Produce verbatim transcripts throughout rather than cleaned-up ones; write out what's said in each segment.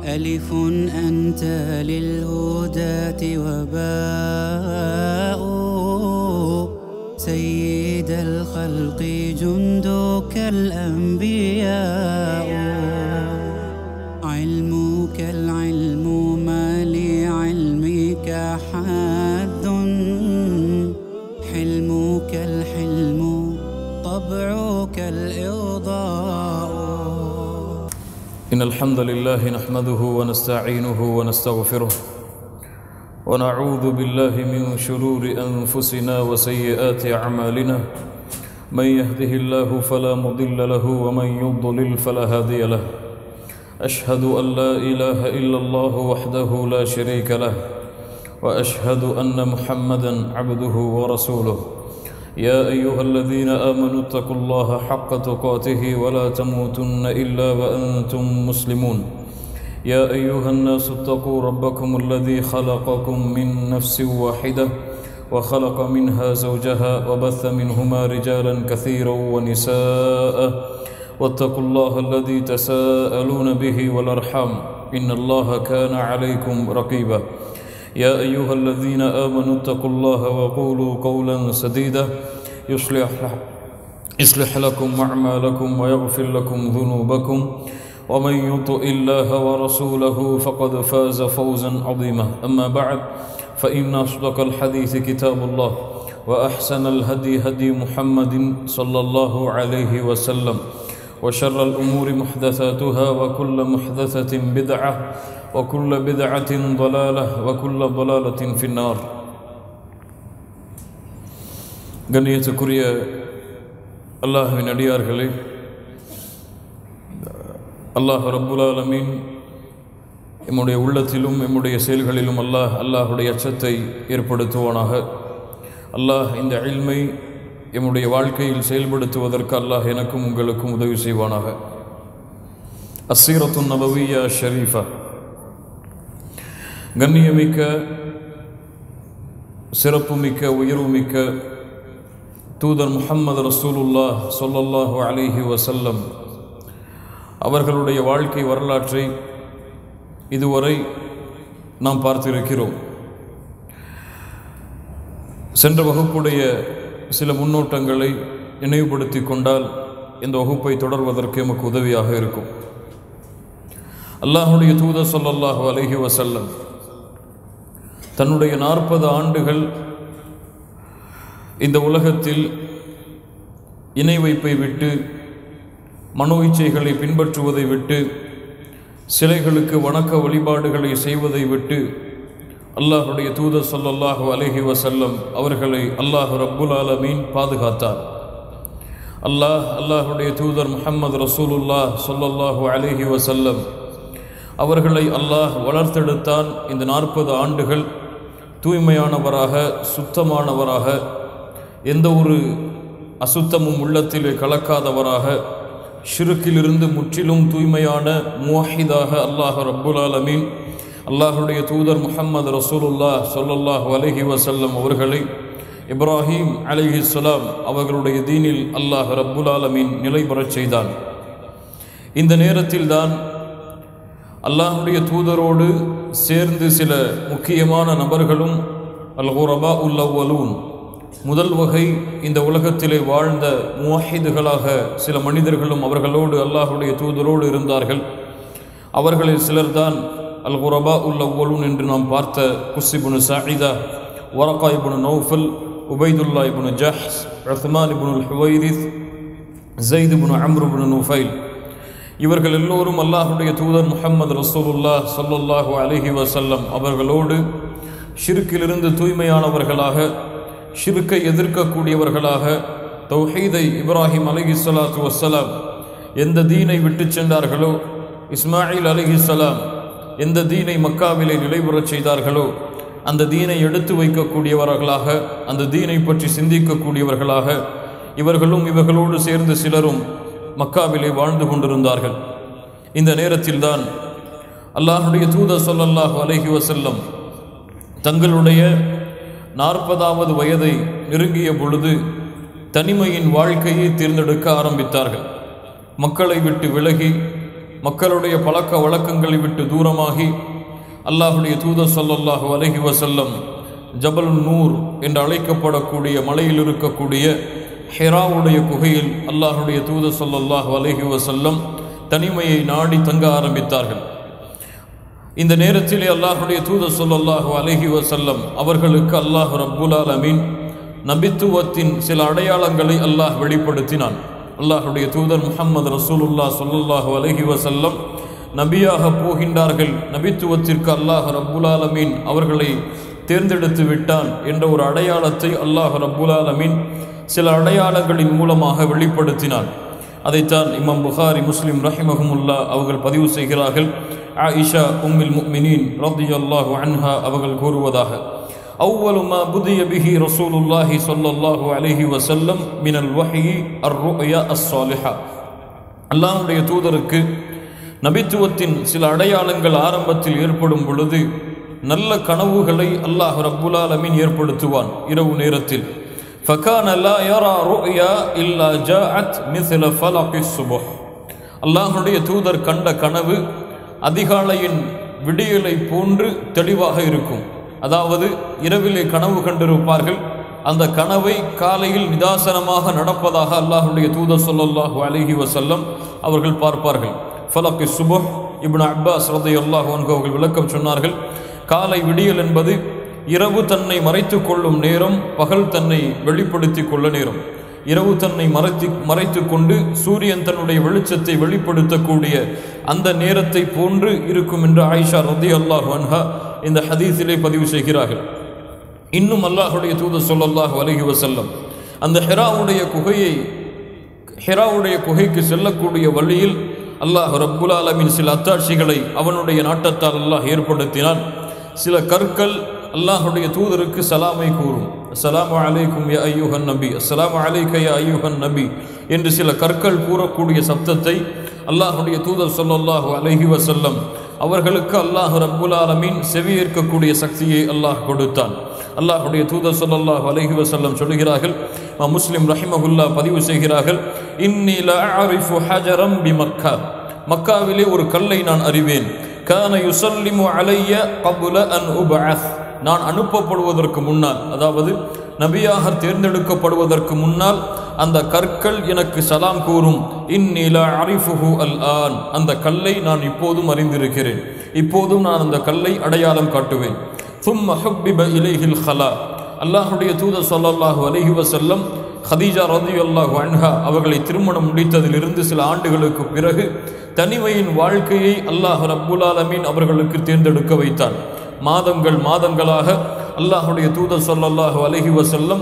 ألف أنت للهداة وباء سيد الخلق جندك الأنبياء علمك العلم ما لعلمك حد حلمك الحلم طبعك الإرضاء إن الحمد لله نحمده ونستعينه ونستغفره ونعوذ بالله من شرور أنفسنا وسيئات أعمالنا من يهده الله فلا مضل له ومن يضلل فلا هادي له أشهد أن لا إله إلا الله وحده لا شريك له وأشهد أن محمدا عبده ورسوله يا أيها الذين آمنوا اتقوا الله حق تقاته ولا تموتن إلا وأنتم مسلمون يا أيها الناس اتقوا ربكم الذي خلقكم من نفس واحدة وخلق منها زوجها وبث منهما رجالا كثيرا ونساء واتقوا الله الذي تساءلون به والأرحام إن الله كان عليكم رقيبا يا أيها الذين آمنوا اتقوا الله وقولوا قولا سديدا يصلح يصلح لكم أعمالكم ويغفر لكم ذنوبكم ومن يطع الله ورسوله فقد فاز فوزا عظيما أما بعد فإن أصدق الحديث كتاب الله وأحسن الهدي هدي محمد صلى الله عليه وسلم وشر الأمور محدثاتها وكل محدثة بدعة وكل بدعة ضلالة وكل ضلالة في النار கண்ணியத்துக்குரிய அல்லாஹ்வின் அடியார்களே, அல்லாஹ் ரப்புல் ஆலமீன் எம்முடைய உள்ளத்திலும் எம்முடைய செயல்களிலும் அல்லாஹ் அல்லாஹுடைய அச்சத்தை ஏற்படுத்துவானாக. அல்லாஹ் இந்த இல்மை எம்முடைய வாழ்க்கையில் செயல்படுத்துவதற்கு அல்லாஹ் எனக்கும் உங்களுக்கும் உதவி செய்வானாக. அஸ்ஸீரத்துன் நபவிய்யா ஷரீஃபா, கண்ணியமிக்க சிறப்புமிக்க உயர்வுமிக்க தூதர் முஹம்மது ரசூலுல்லாஹ் ஸல்லல்லாஹு அலைஹி வஸல்லம் அவர்களுடைய வாழ்க்கை வரலாற்றை இதுவரை நாம் பார்த்திருக்கிறோம். சென்ற வகுப்புடைய சில முன்னோட்டங்களை நினைவுபடுத்தி கொண்டால் இந்த வகுப்பை தொடர்வதற்கு எமக்கு உதவியாக இருக்கும். அல்லாஹுடைய தூதர் ஸல்லல்லாஹு அலைஹி வஸல்லம் தன்னுடைய நாற்பது ஆண்டுகள் இந்த உலகத்தில் இணை வைப்பை விட்டு மனோ இச்சைகளை பின்பற்றுவதை விட்டு சிலைகளுக்கு வணக்க வழிபாடுகளை செய்வதை விட்டு அல்லாஹுடைய தூதர் ஸல்லல்லாஹு அலைஹி வஸல்லம் அவர்களை அல்லாஹ் ரப்புல் ஆலமீன் பாதுகாத்தார். அல்லாஹ் அல்லாஹுடைய தூதர் முஹம்மது ரசூலுல்லாஹ் ஸல்லல்லாஹு அலைஹி வஸல்லம் அவர்களை அல்லாஹ் வளர்த்தெடுத்தான். இந்த நாற்பது ஆண்டுகள் தூய்மையானவராக சுத்தமானவராக எந்த ஒரு அசுத்தமும் உள்ளத்திலே கலக்காதவராக ஷிருக்கிலிருந்து முற்றிலும் தூய்மையான முவஹிதாக அல்லாஹ் ரப்புல் ஆலமீன் அல்லாஹுடைய தூதர் முஹம்மது ரசூலுல்லாஹ் ஸல்லல்லாஹு அலைஹி வஸல்லம் அவர்களை இப்ராஹீம் அலைஹிஸ்ஸலாம் அவர்களுடைய தீனில் அல்லாஹ் ரப்புல் ஆலமீன் நிலை பெறச் செய்தான். இந்த நேரத்தில்தான் அல்லாஹுடைய தூதரோடு சேர்ந்து சில முக்கியமான நபர்களும் அல் குரபா உல் அவ்வலூன், முதல் வகை இந்த உலகத்திலே வாழ்ந்த முவஹிதுகளாக சில மனிதர்களும் அவர்களோடு அல்லாஹுடைய தூதரோடு இருந்தார்கள். அவர்களில் சிலர்தான் அல் குரபா உல் அவ்வலூன் என்று நாம் பார்த்த குஸ் இப்னு சாயிதா, வரகா இப்னு நௌஃபல், உபைதுல்லா இப்னு ஜஹ்ஸ், உஸ்மான் இப்னு ஹுவைரிஸ், ஸைத் இப்னு அம்ர் இப்னு நுஃபைல். இவர்கள் எல்லோரும் அல்லாஹுடைய தூதர் முஹம்மது ரசூலுல்லாஹ் ஸல்லல்லாஹு அலைஹி வஸல்லம் அவர்களோடு ஷிர்க்கிலிருந்து தூய்மையானவர்களாக, ஷிர்க்கை எதிர்க்கக்கூடியவர்களாக, தௌஹீதை இப்ராஹிம் அலைஹிஸ்ஸலாத்து வஸ்ஸலாம் எந்த தீனை விட்டு சென்றார்களோ, இஸ்மாயில் அலைஹிஸ்ஸலாம் எந்த தீனை மக்காவிலே நிலைபெறச் செய்தார்களோ அந்த தீனை எடுத்து வைக்கக்கூடியவர்களாக, அந்த தீனை பற்றி சிந்திக்கக்கூடியவர்களாக இவர்களும் இவர்களோடு சேர்ந்து சிலரும் மக்காவிலே வாழ்ந்து கொண்டிருந்தார்கள். இந்த நேரத்தில்தான் அல்லாஹுடைய தூதர் ஸல்லல்லாஹு அலைஹி வஸல்லம் தங்களுடைய நாற்பதாவது வயதை நெருங்கிய பொழுது தனிமையின் வாழ்க்கையை தேர்ந்தெடுக்க ஆரம்பித்தார்கள். மக்களை விட்டு விலகி மக்களுடைய பழக்க வழக்கங்களை விட்டு தூரமாகி அல்லாஹுடைய தூதர் ஸல்லல்லாஹு அலைஹி வஸல்லம் ஜபல் நூர் என்று அழைக்கப்படக்கூடிய மலையில் இருக்கக்கூடிய ஹிராவுடைய குகையில் அல்லாஹுடைய தூதர் ஸல்லல்லாஹு அலைஹி வஸல்லம் தனிமையை நாடி தங்க ஆரம்பித்தார்கள். இந்த நேரத்திலே அல்லாஹுடைய தூதர் ஸல்லல்லாஹு அலைஹி வஸல்லம் அவர்களுக்கு அல்லாஹ் ரப்புல் ஆலமீன் நபித்துவத்தின் சில அடையாளங்களை அல்லாஹ் வெளிப்படுத்தினான். அல்லாஹுடைய தூதர் முஹம்மது ரசூலுல்லாஹ் ஸல்லல்லாஹு அலைஹி வஸல்லம் நபியாக போகின்றார்கள், நபித்துவத்திற்கு அல்லாஹ் ரப்புல் ஆலமீன் அவர்களை தேர்ந்தெடுத்து விட்டான் என்ற ஒரு அடையாளத்தை அல்லாஹ் ரப்புல் ஆலமீன் சில அடையாளங்களின் மூலமாக வெளிப்படுத்தினான். அதைத்தான் இமாம் புகாரி முஸ்லிம் ரஹிமஹுமுல்லா அவர்கள் பதிவு செய்கிறார்கள். ஆயிஷா உம்முல் முஃமினீன் ரலியல்லாஹு அன்ஹா அவர்கள் கூறுவதாக, அவ்வலு மா புதிய பிஹி ரசூலுல்லாஹி ஸல்லல்லாஹு அலைஹி வஸல்லம் மினல் வஹ்யி அர்-ருயா அஸ்-ஸாலிஹா. அல்லாஹ்வுடைய தூதருக்கு நபித்துவத்தின் சில அடையாளங்கள் ஆரம்பத்தில் ஏற்படும் பொழுது நல்ல கனவுகளை அல்லாஹ் ரப்புல் ஆலமீன் ஏற்படுத்துவான் இரவு நேரத்தில். فَكَانَ لَا يَرَى رُؤْيَا إِلَّا جَاءَتْ مِثْلَ فَلَقِ الصُّبْحِ. அல்லாஹ்வுடைய தூதர் கண்ட கனவு அதிகாலையின் விடியலை போன்று தெளிவாக இருக்கும். அதாவது இரவிலே கனவு கண்டிருப்பார்கள், அந்த கனவை காலையில் நிதாசனமாக நடப்பதாக அல்லாஹ்வுடைய தூதர் ஸல்லல்லாஹு அலைஹி வஸல்லம் அவர்கள் பார்ப்பார்கள். ஃபலகி சுபஹ் இப்னு அப்பாஸ் ரலியல்லாஹு அன்ஹு அவர்கள் விளக்கம் சொன்னார்கள், காலை விடியல் என்பது இரவு தன்னை மறைத்து கொள்ளும் நேரம், பகல் தன்னை வெளிப்படுத்தி கொள்ள நேரம். இரவு தன்னை மறைத்து மறைத்து கொண்டு சூரியன் தன்னுடைய வெளிச்சத்தை வெளிப்படுத்தக்கூடிய அந்த நேரத்தை போன்று இருக்கும் என்று ஆயிஷா ரலியல்லாஹு அன்ஹா இந்த ஹதீஸிலே பதிவு செய்கிறார்கள். இன்னும் அல்லாஹுடைய தூதர் ஸல்லல்லாஹு அலைஹி வஸல்லம் அந்த ஹிராவுடைய குகையை ஹிராவுடைய குகைக்கு செல்லக்கூடிய வழியில் அல்லாஹ் ரப்புல் ஆலமீன் சில அத்தாட்சிகளை அவனுடைய நாட்டத்தால் அல்லாஹ் ஏற்படுத்தினான். சில கற்கள் அல்லாஹுடைய தூதருக்கு சலாமை கூறும். அஸ்ஸலாமு அலைக்கும் யா அய்யுஹன் நபி, அஸ்ஸலாமு அலைக யா அய்யுஹன் நபி என்று சில கற்கள் கூறக்கூடிய சப்தத்தை அல்லாஹுடைய தூதர் ஸல்லல்லாஹு அலைஹி வஸல்லம் அவர்களுக்கு அல்லாஹ் ரப்புல் ஆலமீன் செவியேற்கக்கூடிய சக்தியை அல்லாஹ் கொடுத்தான். அல்லாஹுடைய தூதர் ஸல்லல்லாஹு அலைஹி வஸல்லம் சொல்கிறார்கள், முஸ்லிம் ரஹிமஹுல்லா பதிவு செய்கிறார்கள், இன்னி லா அரிஃபு ஹஜரம் பி மக்கா, மக்காவிலே ஒரு கல்லை நான் அறிவேன். கான யுஸல்லிமு அலைய கப்ல அன் உபஅஸ், நான் அனுப்பப்படுவதற்கு முன்னால், அதாவது நபியாக தேர்ந்தெடுக்கப்படுவதற்கு முன்னால் அந்த கற்கள் எனக்கு சலாம் கூறும். இன்னி லா அரிஃபுஹு அல் ஆன், அந்த கல்லை நான் இப்போதும் அறிந்திருக்கிறேன், இப்போதும் நான் அந்த கல்லை அடையாளம் காட்டுவேன். ثم حبب إليه الخلاء, அல்லாஹுடைய தூதர் ஸல்லல்லாஹு அலைஹி வஸல்லம் ஹதீஜா ரலியல்லாஹு அன்ஹா அவர்களை திருமணம் முடித்ததிலிருந்து சில ஆண்டுகளுக்கு பிறகு தனிமையின் வாழ்க்கையை அல்லாஹ் ரப்புல் ஆலமீன் அவர்களுக்கு தேர்ந்தெடுக்க வைத்தான். மாதங்கள் மாதங்களாக அல்லாஹுடைய தூதர் ஸல்லல்லாஹு அலைஹி வஸல்லம்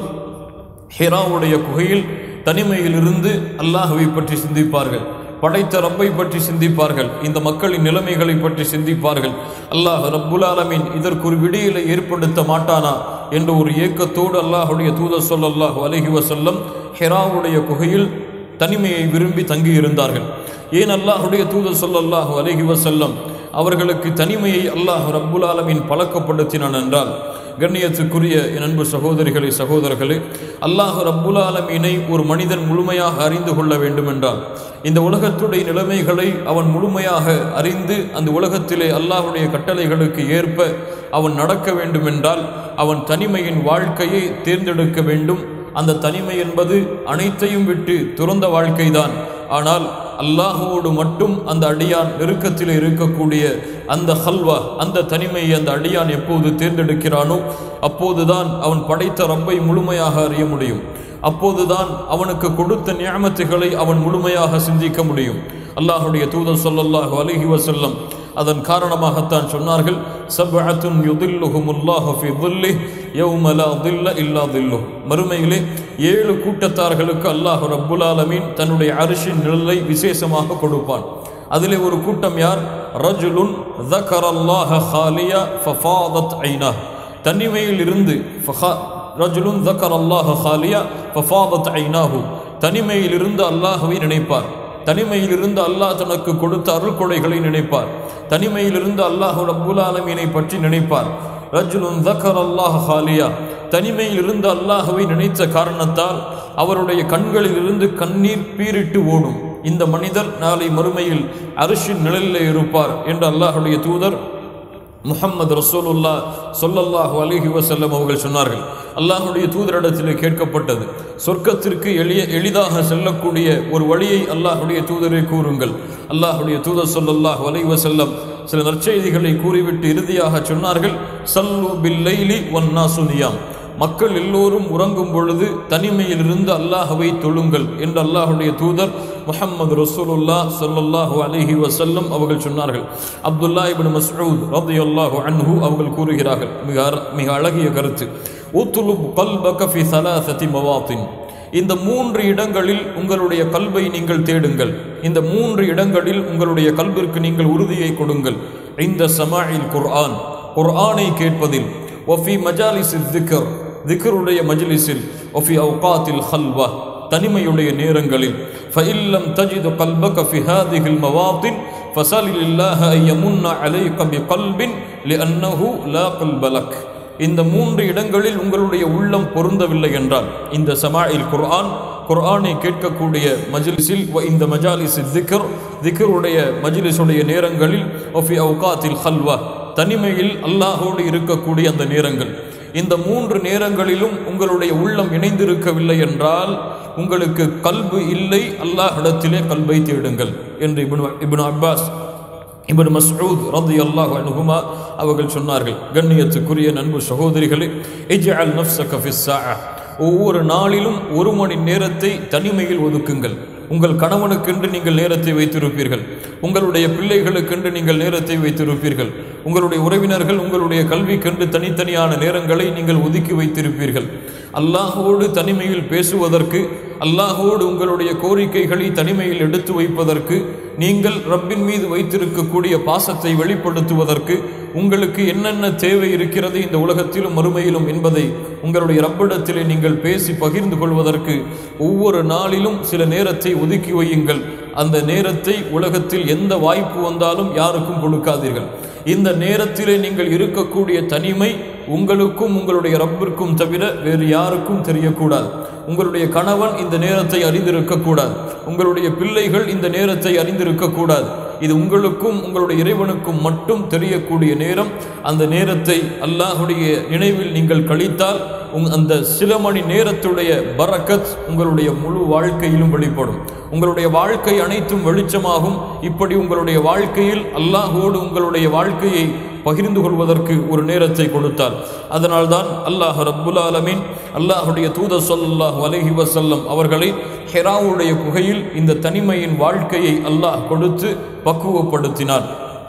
ஹிராவுடைய குகையில் தனிமையில் இருந்து அல்லாஹ்வை பற்றி சிந்திப்பார்கள், படைத்த ரப்பை பற்றி சிந்திப்பார்கள், இந்த மக்களின் நிலைமைகளை பற்றி சிந்திப்பார்கள். அல்லாஹ் ரப்புல் ஆலமீன் இதற்கு ஒரு விடியலை ஏற்படுத்த மாட்டானா என்ற ஒரு ஏக்கத்தோடு அல்லாஹுடைய தூதர் ஸல்லல்லாஹு அலைஹி வஸல்லம் ஹிராவுடைய குகையில் தனிமையை விரும்பி தங்கியிருந்தார்கள். ஏன் அல்லாஹுடைய தூதர் ஸல்லல்லாஹு அலைஹி வஸல்லம் அவர்களுக்கு தனிமையை அல்லாஹ் ரப்புல் ஆலமீன் பழக்கப்படுத்தினான் என்றால், கண்ணியத்துக்குரிய என் அன்பு சகோதரிகளே சகோதரர்களே, அல்லாஹ் ரப்புல் ஆலமீனை ஒரு மனிதன் முழுமையாக அறிந்து கொள்ள வேண்டும் என்றால், இந்த உலகத்துடைய நிலைமைகளை அவன் முழுமையாக அறிந்து அந்த உலகத்திலே அல்லாஹுடைய கட்டளைகளுக்கு ஏற்ப அவன் நடக்க வேண்டும் என்றால் அவன் தனிமையின் வாழ்க்கையை தேர்ந்தெடுக்க வேண்டும். அந்த தனிமை என்பது அனைத்தையும் விட்டு துறந்த வாழ்க்கைதான். ஆனால் அல்லாஹுவோடு மட்டும் அந்த அடியான் நெருக்கத்தில் இருக்கக்கூடிய அந்த ஹல்வா, அந்த தனிமையை அந்த அடியான் எப்போது தேர்ந்தெடுக்கிறானோ அப்போதுதான் அவன் படைத்த ரப்பை முழுமையாக அறிய முடியும். அப்போதுதான் அவனுக்கு கொடுத்த நியமத்துகளை அவன் முழுமையாக சிந்திக்க முடியும். அல்லாஹுடைய தூதர் ஸல்லல்லாஹு அலைஹி வஸல்லம் அதன் காரணமாகத்தான் சொன்னார்கள், சப்அத்துன் யுதில்லுஹுமுல்லாஹு ஃபி ظில்லிஹி யௌம லா ظில்ல இல்லா ظில்லுஹு, மறுமையிலே ஏழு கூட்டத்தார்களுக்கு அல்லாஹ் ரப்புல் ஆலமீன் தன்னுடைய அர்ஷின் நிழலை விசேஷமாக கொடுப்பான். அதிலே ஒரு கூட்டம் யார்? ரஜுலுன் ذكرல்லாஹ خاليا ففاضت عيناه, தனிமையில் இருந்து ரஜுலுன் ذكرல்லாஹ خاليا ففاضت عيناه, தனிமையில் இருந்து அல்லாஹ்வை நினைப்பார், தனிமையில் இருந்து அல்லாஹ் தனக்கு கொடுத்த அருள்கொடைகளை நினைப்பார், தனிமையில் இருந்து அல்லாஹ் ரப்புல் ஆலமீனை பற்றி நினைப்பார். ரஜுலுன் ذكرல்லாஹ خاليا, தனிமையில் இருந்து அல்லாஹ்வை நினைத்த காரணத்தால் அவருடைய கண்களில் இருந்து கண்ணீர் பீரிட்டு ஓடும். இந்த மனிதர் நாளை மறுமையில் அர்ஷின் நிழலிலே இருப்பார் என்று அல்லாஹ்வுடைய தூதர் முஹம்மது ரசூலுல்லாஹ் ஸல்லல்லாஹு அலைஹி வஸல்லம் அவர்கள் சொன்னார்கள். அல்லாஹ்வுடைய தூதரிடத்திலே கேட்கப்பட்டது, சொர்க்கத்திற்கு எளிய எளிதாக செல்லக்கூடிய ஒரு வழியை அல்லாஹ்வுடைய தூதரை கூறுங்கள். அல்லாஹ்வுடைய தூதர் ஸல்லல்லாஹு அலைஹி வஸல்லம் சில நற்செய்திகளை கூறிவிட்டு இறுதியாக சொன்னார்கள், ஸல்லு பில்லைலி வன்னாசு நியாம். மக்கள் எல்லோரும் உறங்கும் பொழுது தனிமையிலிருந்து அல்லாஹ்வை தொழுங்கள் என்று அல்லாஹ்வுடைய தூதர் முஹம்மது ரசூலுல்லாஹ் ஸல்லல்லாஹு அலைஹி வஸல்லம் அவர்கள் சொன்னார்கள். அப்துல்லா இப்னு மஸ்ஊத் ரலியல்லாஹு அன்ஹு அவர்கள் கூறுகிறார்கள், மிக மிக அழகிய கருத்து, உத்லுப் கல்பக ஃபி ஸலாஸதி மவாத்தின். இந்த மூன்று இடங்களில் உங்களுடைய கல்வை நீங்கள் தேடுங்கள். இந்த மூன்று இடங்களில் உங்களுடைய கல்விற்கு நீங்கள் உறுதியை கொடுங்கள். இந்த சமாஇல் குர்ஆன், குர்ஆனை கேட்பதில், வஃபி மஜாலிஸில் திக்ர், திக்ருடைய மஜ்லிஸில், வஃபி அவ்காத்தில் ஹல்வா, தனிமையுடைய நேரங்களில். ஃபஇல்லம் தஜிது கல்பக ஃபி ஹாதிஹில் மவாத்தின் ஃபஸலில்லாஹ அய்யமுன்ன அலைக பிகல்பின் லிஅன்னஹு லா கல்ப லக். இந்த மூன்று இடங்களில் உங்களுடைய உள்ளம் பொருந்தவில்லை என்றால், இந்த சமாஇல் குர்ஆன், குர்ஆனை கேட்கக்கூடிய மஜ்லிஸில், இந்த மஜாலிஸில் திக்ர், திக்ருடைய மஜ்லிஸுடைய நேரங்களில், வஃபி அவ்காத்தில் ஹல்வா, தனிமையில் அல்லாஹோடு இருக்கக்கூடிய அந்த நேரங்கள், இந்த மூன்று நேரங்களிலும் உங்களுடைய உள்ளம் இணைந்திருக்கவில்லை என்றால் உங்களுக்கு கல்பு இல்லை, அல்லாஹ்விடத்திலே கல்பை தேடுங்கள் என்று இப்னு இப்னு அப்பாஸ் இப்னு மஸ்ஊத் ரலியல்லாஹு அன்ஹுமா அவர்கள் சொன்னார்கள். கண்ணியத்துக்குரிய நண்பு சகோதரிகளே, இஜ்அல் நஃப்ஸக ஃபிஸ் ஸாஅ, ஒவ்வொரு நாளிலும் ஒரு மணி நேரத்தை தனிமையில் ஒதுக்குங்கள். உங்கள் கணவனுக்கென்று நீங்கள் நேரத்தை வைத்திருப்பீர்கள், உங்களுடைய பிள்ளைகளுக்கென்று நீங்கள் நேரத்தை வைத்திருப்பீர்கள், உங்களுடைய உறவினர்கள், உங்களுடைய கல்விக்கென்று தனித்தனியான நேரங்களை நீங்கள் ஒதுக்கி வைத்திருப்பீர்கள். அல்லாஹோடு தனிமையில் பேசுவதற்கு, அல்லாஹோடு உங்களுடைய கோரிக்கைகளை தனிமையில் எடுத்து வைப்பதற்கு, நீங்கள் ரப்பின் மீது வைத்திருக்கக்கூடிய பாசத்தை வெளிப்படுத்துவதற்கு, உங்களுக்கு என்னென்ன தேவை இருக்கிறது இந்த உலகத்திலும் மறுமையிலும் என்பதை உங்களுடைய ரப்பிடத்திலே நீங்கள் பேசி பகிர்ந்து கொள்வதற்கு ஒவ்வொரு நாளிலும் சில நேரத்தை ஒதுக்கி வையுங்கள். அந்த நேரத்தை உலகத்தில் எந்த வாய்ப்பு வந்தாலும் யாருக்கும் கொடுக்காதீர்கள். இந்த நேரத்திலே நீங்கள் இருக்கக்கூடிய தனிமை உங்களுக்கும் உங்களுடைய ரப்பிற்கும் தவிர வேறு யாருக்கும் தெரியக்கூடாது. உங்களுடைய கணவன் இந்த நேரத்தை அறிந்திருக்கக்கூடாது, உங்களுடைய பிள்ளைகள் இந்த நேரத்தை அறிந்திருக்கக்கூடாது. இது உங்களுக்கும் உங்களுடைய இறைவனுக்கும் மட்டும் தெரியக்கூடிய நேரம். அந்த நேரத்தை அல்லாஹுடைய நினைவில் நீங்கள் கழித்தால் அந்த சில மணி நேரத்துடைய பரக்கத் உங்களுடைய முழு வாழ்க்கையிலும் வெளிப்படும். உங்களுடைய வாழ்க்கை அனைத்தும் வெளிச்சமாகும். இப்படி உங்களுடைய வாழ்க்கையில் அல்லாஹோடு உங்களுடைய வாழ்க்கையை பகிர்ந்து கொள்வதற்கு ஒரு நேரத்தை கொடுத்தார். அதனால்தான் அல்லாஹ் ரப்புல் ஆலமீன் அல்லாஹுடைய தூதர் ஸல்லல்லாஹு அலைஹி வஸல்லம் அவர்களை ஹிராவுடைய குகையில் இந்த தனிமையின் வாழ்க்கையை அல்லாஹ் கொடுத்து பக்குவப்படுத்தினார்.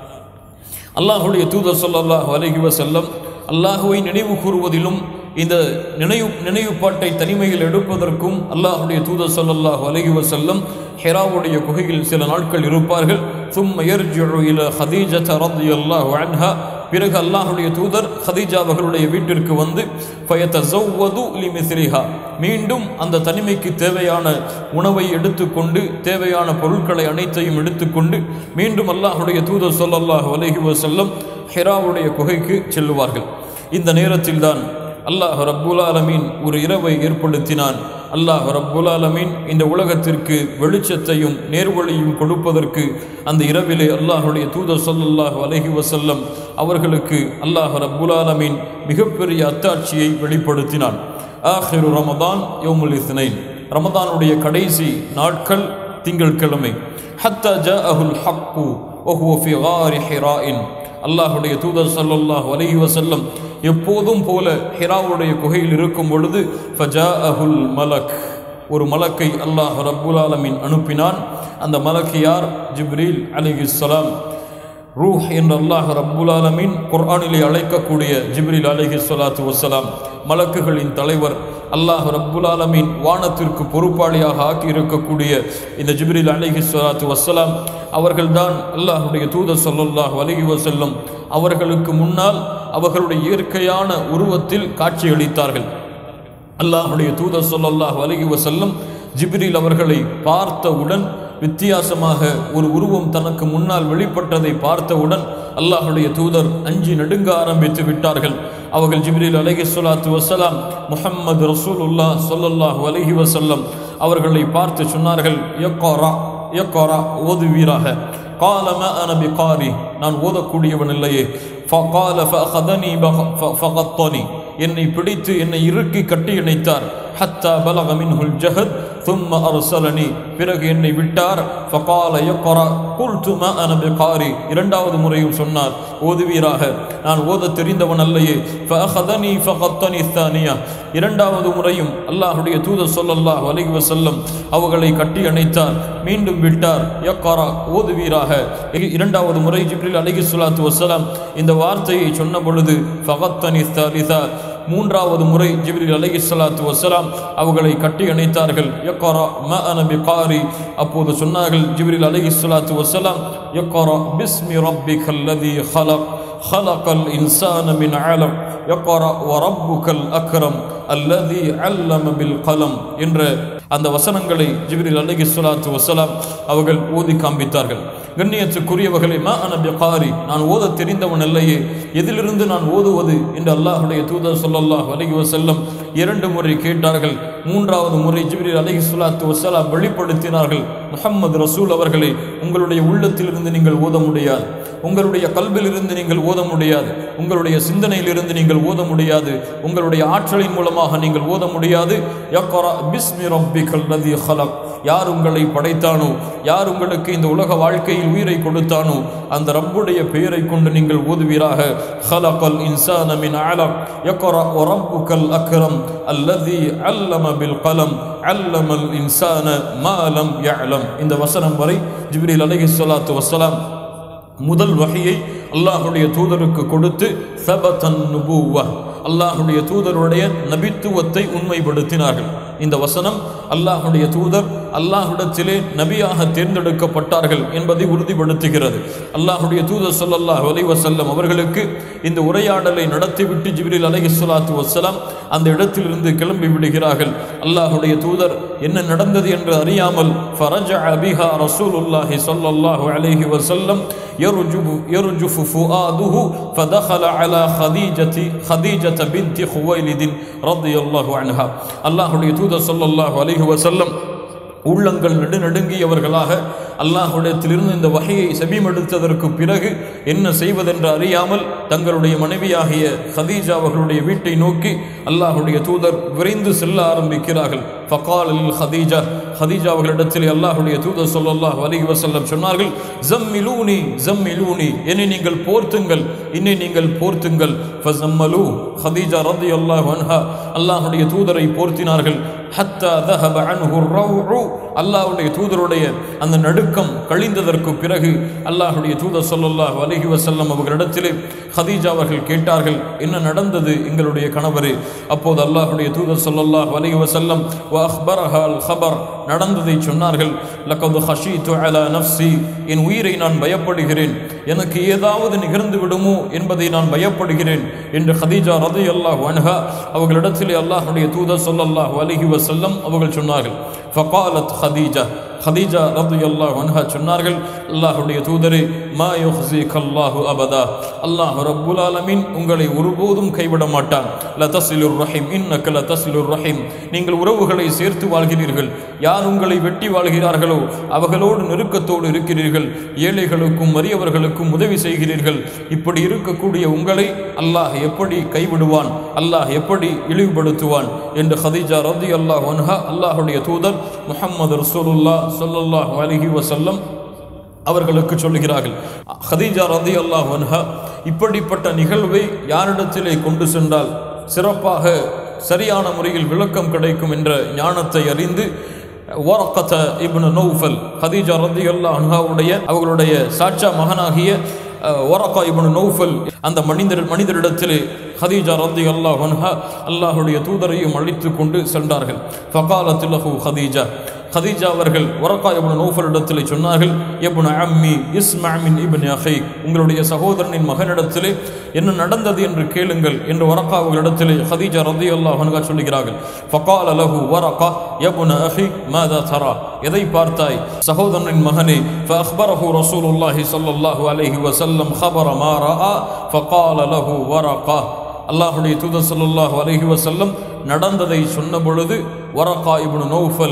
அல்லாஹுடைய தூதர் ஸல்லல்லாஹு அலைஹி வஸல்லம் அல்லாஹுவை நினைவு கூறுவதிலும் இந்த நினைவு நினைவுப்பாட்டை தனிமையில் எடுப்பதற்கும் அல்லாஹுடைய தூதர் ஸல்லல்லாஹு அலைஹி வஸல்லம் ஹிராவுடைய குகையில் சில நாட்கள் இருப்பார்கள். ثم يرجع الى خديجه رضي الله عنها, பிறகு அல்லாஹுடைய தூதர் ஹதீஜா அவர்களுடைய வீட்டிற்கு வந்து ஃபயதஸவ்வது லிமிஸ்ரிஹா, மீண்டும் அந்த தனிமைக்கு தேவையான உணவை எடுத்துக்கொண்டு தேவையான பொருட்களை அனைத்தையும் எடுத்துக்கொண்டு மீண்டும் அல்லாஹுடைய தூதர் ஸல்லல்லாஹு அலைஹி வஸல்லம் ஹிராவுடைய குகைக்கு செல்லுவார்கள். இந்த நேரத்தில் தான் அல்லாஹ் ரப்புல் ஆலமீன் ஒரு இரவை ஏற்படுத்தினான். அல்லாஹ் ரப்புல் ஆலமீன் இந்த உலகத்திற்கு வெளிச்சத்தையும் நேர்வழியும் கொடுப்பதற்கு அந்த இரவிலே அல்லாஹுடைய தூதர் ஸல்லல்லாஹு அலைஹி வஸல்லம் அவர்களுக்கு அல்லாஹ் ரப்புல் ஆலமீன் மிகப்பெரிய அத்தாட்சியை வெளிப்படுத்தினான். ஆஹிரு ரமதான் யௌமுல் இஸ்னைன், ரமதானுடைய கடைசி நாட்கள் திங்கட்கிழமை. ஹத்தா ஜாஅஹுல் ஹக்கு வஹுவ ஃபி காரி ஹிராஇன், அல்லாஹுடைய தூதர் ஸல்லல்லாஹு அலைஹி வஸல்லம் எப்போதும் போல ஹிராவுடைய குகையில் இருக்கும் பொழுது ஃபஜாஅஹுல் மலக், ஒரு மலக்கை அல்லாஹ் ரப்புல் ஆலமீன் அனுப்பினான். அந்த மலக்கு யார்? ஜிப்ரீல் அலைஹிஸ்ஸலாம். ரூஹ் என்று அல்லாஹ் ரப்புல் ஆலமீன் குர்ஆனிலே அழைக்கக்கூடிய ஜிப்ரீல் அலைஹிஸ்ஸலாத்து வஸ்ஸலாம் மலக்குகளின் தலைவர். அல்லாஹ் ரப்புல் ஆலமீன் வானத்திற்கு பொறுப்பாளியாக ஆக்கி இருக்கக்கூடிய இந்த ஜிப்ரீல் அலைஹிஸ்ஸலாத்து வஸ்ஸலாம் அவர்கள்தான் அல்லாஹுடைய தூதர் ஸல்லல்லாஹு அலைஹி வஸல்லம் அவர்களுக்கு முன்னால் அவர்களுடைய இயற்கையான உருவத்தில் காட்சியளித்தார்கள். அல்லாஹுடைய தூதர் ஸல்லல்லாஹு அலைஹி வஸல்லம் ஜிப்ரீல் அவர்களை பார்த்தவுடன், வித்தியாசமாக ஒரு உருவம் தனக்கு முன்னால் வெளிப்பட்டதை பார்த்தவுடன் அல்லாஹுடைய தூதர் அஞ்சி நடுங்க ஆரம்பித்து விட்டார்கள். அவர்கள் ஜிப்ரீல் அலைஹிஸ்ஸலாத்து வஸ்ஸலாம் முஹம்மது ரசூலுல்லாஹ் ஸல்லல்லாஹு அலைஹி வஸல்லம் அவர்களை பார்த்து சொன்னார்கள், யக்ரா இக்ரா ஓதுவீராக. قال ما انا بقاري நான் ஓதக்கூடியவன் இல்லையே. فقال فاخذني فغطني என்னை பிடித்து என்னை இறுக்கி கட்டி இணைத்தார். حتى بلغ منه الجهد ثم ارسلني பிறகு என்னை விட்டார். فقال يقرا قلت ما انا بقاري இரண்டாவது முறையும் சொன்னார் ஓதுவீராக, நான் ஓத தெரிந்தவன் அல்லையே. فاخذني فغطني الثانيه இரண்டாவது முறையும் அல்லாஹ்வுடைய தூதர் ஸல்லல்லாஹு அலைஹி வஸல்லம் அவர்களை கட்டி அணைத்தார், மீண்டும் விட்டார். யக்ரா ஓதுவீராக. இரண்டாவது முறை ஜிப்ரீல் அலைஹிஸ்ஸலாத்து வஸ்ஸலாம் இந்த வார்த்தையை சொன்ன பொழுது ஃபகத்தனி ஸாலிஸா மூன்றாவது முறை ஜிப்ரீல் அலைஹிஸ்ஸலாத்து வஸ்ஸலாம் அவர்களை கட்டி அணைத்தார்கள். யக்ரா மா அனா பிகாரி அப்போது சொன்னார்கள் ஜிப்ரீல் அலைஹிஸ்ஸலாத்து வஸ்ஸலாம் யக்ரா பிஸ்மி ரப்பிக்கல்லதி خلق خلق الإنسان من علق يقرأ وربك الأكرم الذي علم بالقلم என்ற அந்த வசனங்களை ஜிப்ரீல் அலைஹிஸ்ஸலாத்து வஸ்ஸலாம் அவர்கள் ஓதி காண்பித்தார்கள். கண்ணியத்துக்குரியவர்களே, மா அனா பிகாரி நான் ஓத தெரிந்தவன் அல்லையே, எதிலிருந்து நான் ஓதுவது என்று அல்லாஹ்வுடைய தூதர் ஸல்லல்லாஹு அலைஹி வஸல்லம் இரண்டு முறை கேட்டார்கள். மூன்றாவது முறை ஜிப்ரீல் அலைஹிஸ்ஸலாத்து வஸ்ஸலாம் வெளிப்படுத்தினார்கள், முஹம்மது ரசூல் அவர்களே, உங்களுடைய உள்ளத்திலிருந்து நீங்கள் ஓத முடியாது, உங்களுடைய கல்விலிருந்து நீங்கள் ஓத முடியாது, உங்களுடைய சிந்தனையிலிருந்து நீங்கள் ஓத முடியாது, உங்களுடைய ஆற்றலின் மூலமாக நீங்கள் ஓத முடியாது. யக்ரா பிஸ்மி ரப்பிக்கல்லதி خلق யார் உங்களை படைத்தானோ, யார் உங்களுக்கு இந்த உலக வாழ்க்கையில் உயிரை கொடுத்தானோ அந்த ரப்புடைய பெயரை கொண்டு நீங்கள் ஓதுவீராக. خلقல் இன்சான மின் அலக் யக்ரா வரப்புக்கல் அக்ரம் அல்லதி அல்லம பில் கலம் அல்லமல் இன்சான மா லம் யஅலம். இந்த வசனம் வரை ஜிப்ரீல் அலைஹிஸ்ஸலாத்து வஸ்ஸலாம் முதல் வஹியை அல்லாஹ்வுடைய தூதருக்கு கொடுத்து சபதன் நுபுவா அல்லாஹ்வுடைய தூதருடைய நபித்துவத்தை உண்மைப்படுத்தினார்கள். இந்த வசனம் அல்லாஹ்வுடைய தூதர் அல்லாஹ்விடத்திலே நபியாக தேர்ந்தெடுக்கப்பட்டார்கள் என்பதை உறுதிப்படுத்துகிறது. அல்லாஹ்வுடைய தூதர் ஸல்லல்லாஹு அலைஹி வஸல்லம் அவர்களுக்கு இந்த உரையாடலை நடத்திவிட்டு ஜிப்ரீல் அலைஹிஸ்ஸலாத்து வஸ்ஸலாம் அந்த இடத்திலிருந்து கிளம்பி விடுகிறார்கள். அல்லாஹ்வுடைய தூதர் என்ன நடந்தது என்று அறியாமல் ஃபரஜஅ பிஹா ரசூலுல்லாஹி ஸல்லல்லாஹு அலைஹி வஸல்லம் யர்ஜுஃபு யர்ஜுஃபு ஃபுஆதுஹு ஃபதخل على خديجة خديجة بنت خويلد رضي الله عنها. அல்லாஹ்வுடைய தூதர் ஸல்லல்லாஹு அலைஹி வஸல்லம் உள்ளங்கள் நடுநடுங்கியவர்களாக அல்லாஹ்விடத்திலிருந்து இந்த வஹையை செவிமடுத்ததற்கு பிறகு என்ன செய்வதென்று அறியாமல் தங்களுடைய மனைவியாகிய ஹதீஜா அவர்களுடைய வீட்டை நோக்கி அல்லாஹ்வுடைய தூதர் விரைந்து செல்ல ஆரம்பிக்கிறார்கள். ஃபகால லில் ஹதீஜா ஹதீஜா அவர்களிடத்தில் அல்லாஹ்வுடைய தூதர் ஸல்லல்லாஹு அலைஹி வஸல்லம் சொன்னார்கள், ஜம்மிலூனி ஜம்மிலூனி என்னை நீங்கள் போர்த்துங்கள், என்னை நீங்கள் போர்த்துங்கள். ஃபஸம்மலூ ஹதீஜா ரலியல்லாஹு அன்ஹா அல்லாஹ்வுடைய தூதரை போர்த்தினார்கள். ஹத்தா ذهب عنه الروع அல்லாஹ்வுடைய தூதருடைய அந்த நடுக்கம் கழிந்ததற்கு பிறகு அல்லாஹ்வுடைய தூதர் ஸல்லல்லாஹு அலைஹி வஸல்லம் அவர்களிடத்திலே ஹதீஜா அவர்கள் கேட்டார்கள், என்ன நடந்தது எங்களுடைய கணவரே? அப்போது அல்லாஹ்வுடைய தூதர் ஸல்லல்லாஹு அலைஹி வஸல்லம் வ அக்பரஹா அல் خبر நடந்ததை சொன்னார்கள். லகத் ஹஷீது அலா நஃப்ஸி என் உயிரை நான் பயப்படுகிறேன், எனக்கு ஏதாவது நிகழ்ந்து விடுமோ என்பதை நான் பயப்படுகிறேன் என்று ஹதீஜா ரலியல்லாஹு அன்ஹா அவர்களிடத்திலே அல்லாஹ்வுடைய தூதர் ஸல்லல்லாஹு அலைஹி வஸல்லம் அவர்கள் சொன்னார்கள். ஃபகாலத் ஹதீஜா ஹதீஜா ரலியல்லாஹு அன்ஹா சொன்னார்கள், அல்லாஹ்வுடைய தூதரே, மா யுஹ்ஸிகல்லாஹு அபதா அல்லாஹ் ரப்புல் ஆலமீன் உங்களை ஒருபோதும் கைவிட மாட்டான். லதஸிலுர் ரஹீம் இன்னக லதஸிலுர் ரஹீம் நீங்கள் உறவுகளை சேர்த்து வாழ்கிறீர்கள், யார் உங்களை வெட்டி வாழ்கிறார்களோ அவர்களோடு நெருக்கத்தோடு இருக்கிறீர்கள், ஏழைகளுக்கும் வறியவர்களுக்கும் உதவி செய்கிறீர்கள். இப்படி இருக்கக்கூடிய உங்களை அல்லாஹ் எப்படி கைவிடுவான், அல்லாஹ் எப்படி இழிவுபடுத்துவான் என்று ஹதீஜா ரலியல்லாஹு அன்ஹா அல்லாஹ்வுடைய தூதர் முஹம்மது ரசூலுல்லாஹ் ஸல்லல்லாஹு அலைஹி வஸல்லம் அவர்களுக்கு சொல்லுகிறார்கள். ஹதீஜா ரலியல்லாஹு அன்ஹா இப்படிப்பட்ட நிகழ்வை யாரிடத்திலே கொண்டு சென்றால் சிறப்பாக சரியான முறையில் விளக்கம் கிடைக்கும் என்ற ஞானத்தை அறிந்து வரக்கத இப்னு நௌஃபல் ஹதீஜா ரலியல்லாஹு அன்ஹாவுடைய அவர்களுடைய சாட்சா மகனாகிய வரக்கா இப்னு நௌஃபல் அந்த மனிதர் மனிதரிடத்திலே ஹதீஜா ரலியல்லாஹு அன்ஹா அல்லாஹ்வுடைய தூதரையும் அழைத்து கொண்டு சென்றார்கள். ஃபகாலத் லஹு ஹதீஜா ஹதீஜா அவர்கள் வரக்கா இப்னு நௌஃபலிடத்திலே சொன்னார்கள், இப்னு அம்மி இஸ்மா மின் இப்னி அஹி உங்களுடைய சகோதரனின் மகனிடத்திலே என்ன நடந்தது என்று கேளுங்கள் என்று வரக்கா அவர்களிடத்திலே ஹதீஜா ரலியல்லாஹு அன்ஹா சொல்கிறார்கள். ஃபகால லஹு வரக்கா இப்னு அஹி மாதா தரா எதை பார்த்தாய் சகோதரனின் மகனே? ஃபஅக்பரஹு ரசூலுல்லாஹி ஸல்லல்லாஹு அலைஹி வஸல்லம் خبر ما راى فقال له வரக்கா அல்லாஹ்வுடைய தூதர் ஸல்லல்லாஹு அலைஹி வஸல்லம் நடந்ததை சொன்ன பொழுது வரக்கா இப்னு நௌஃபல்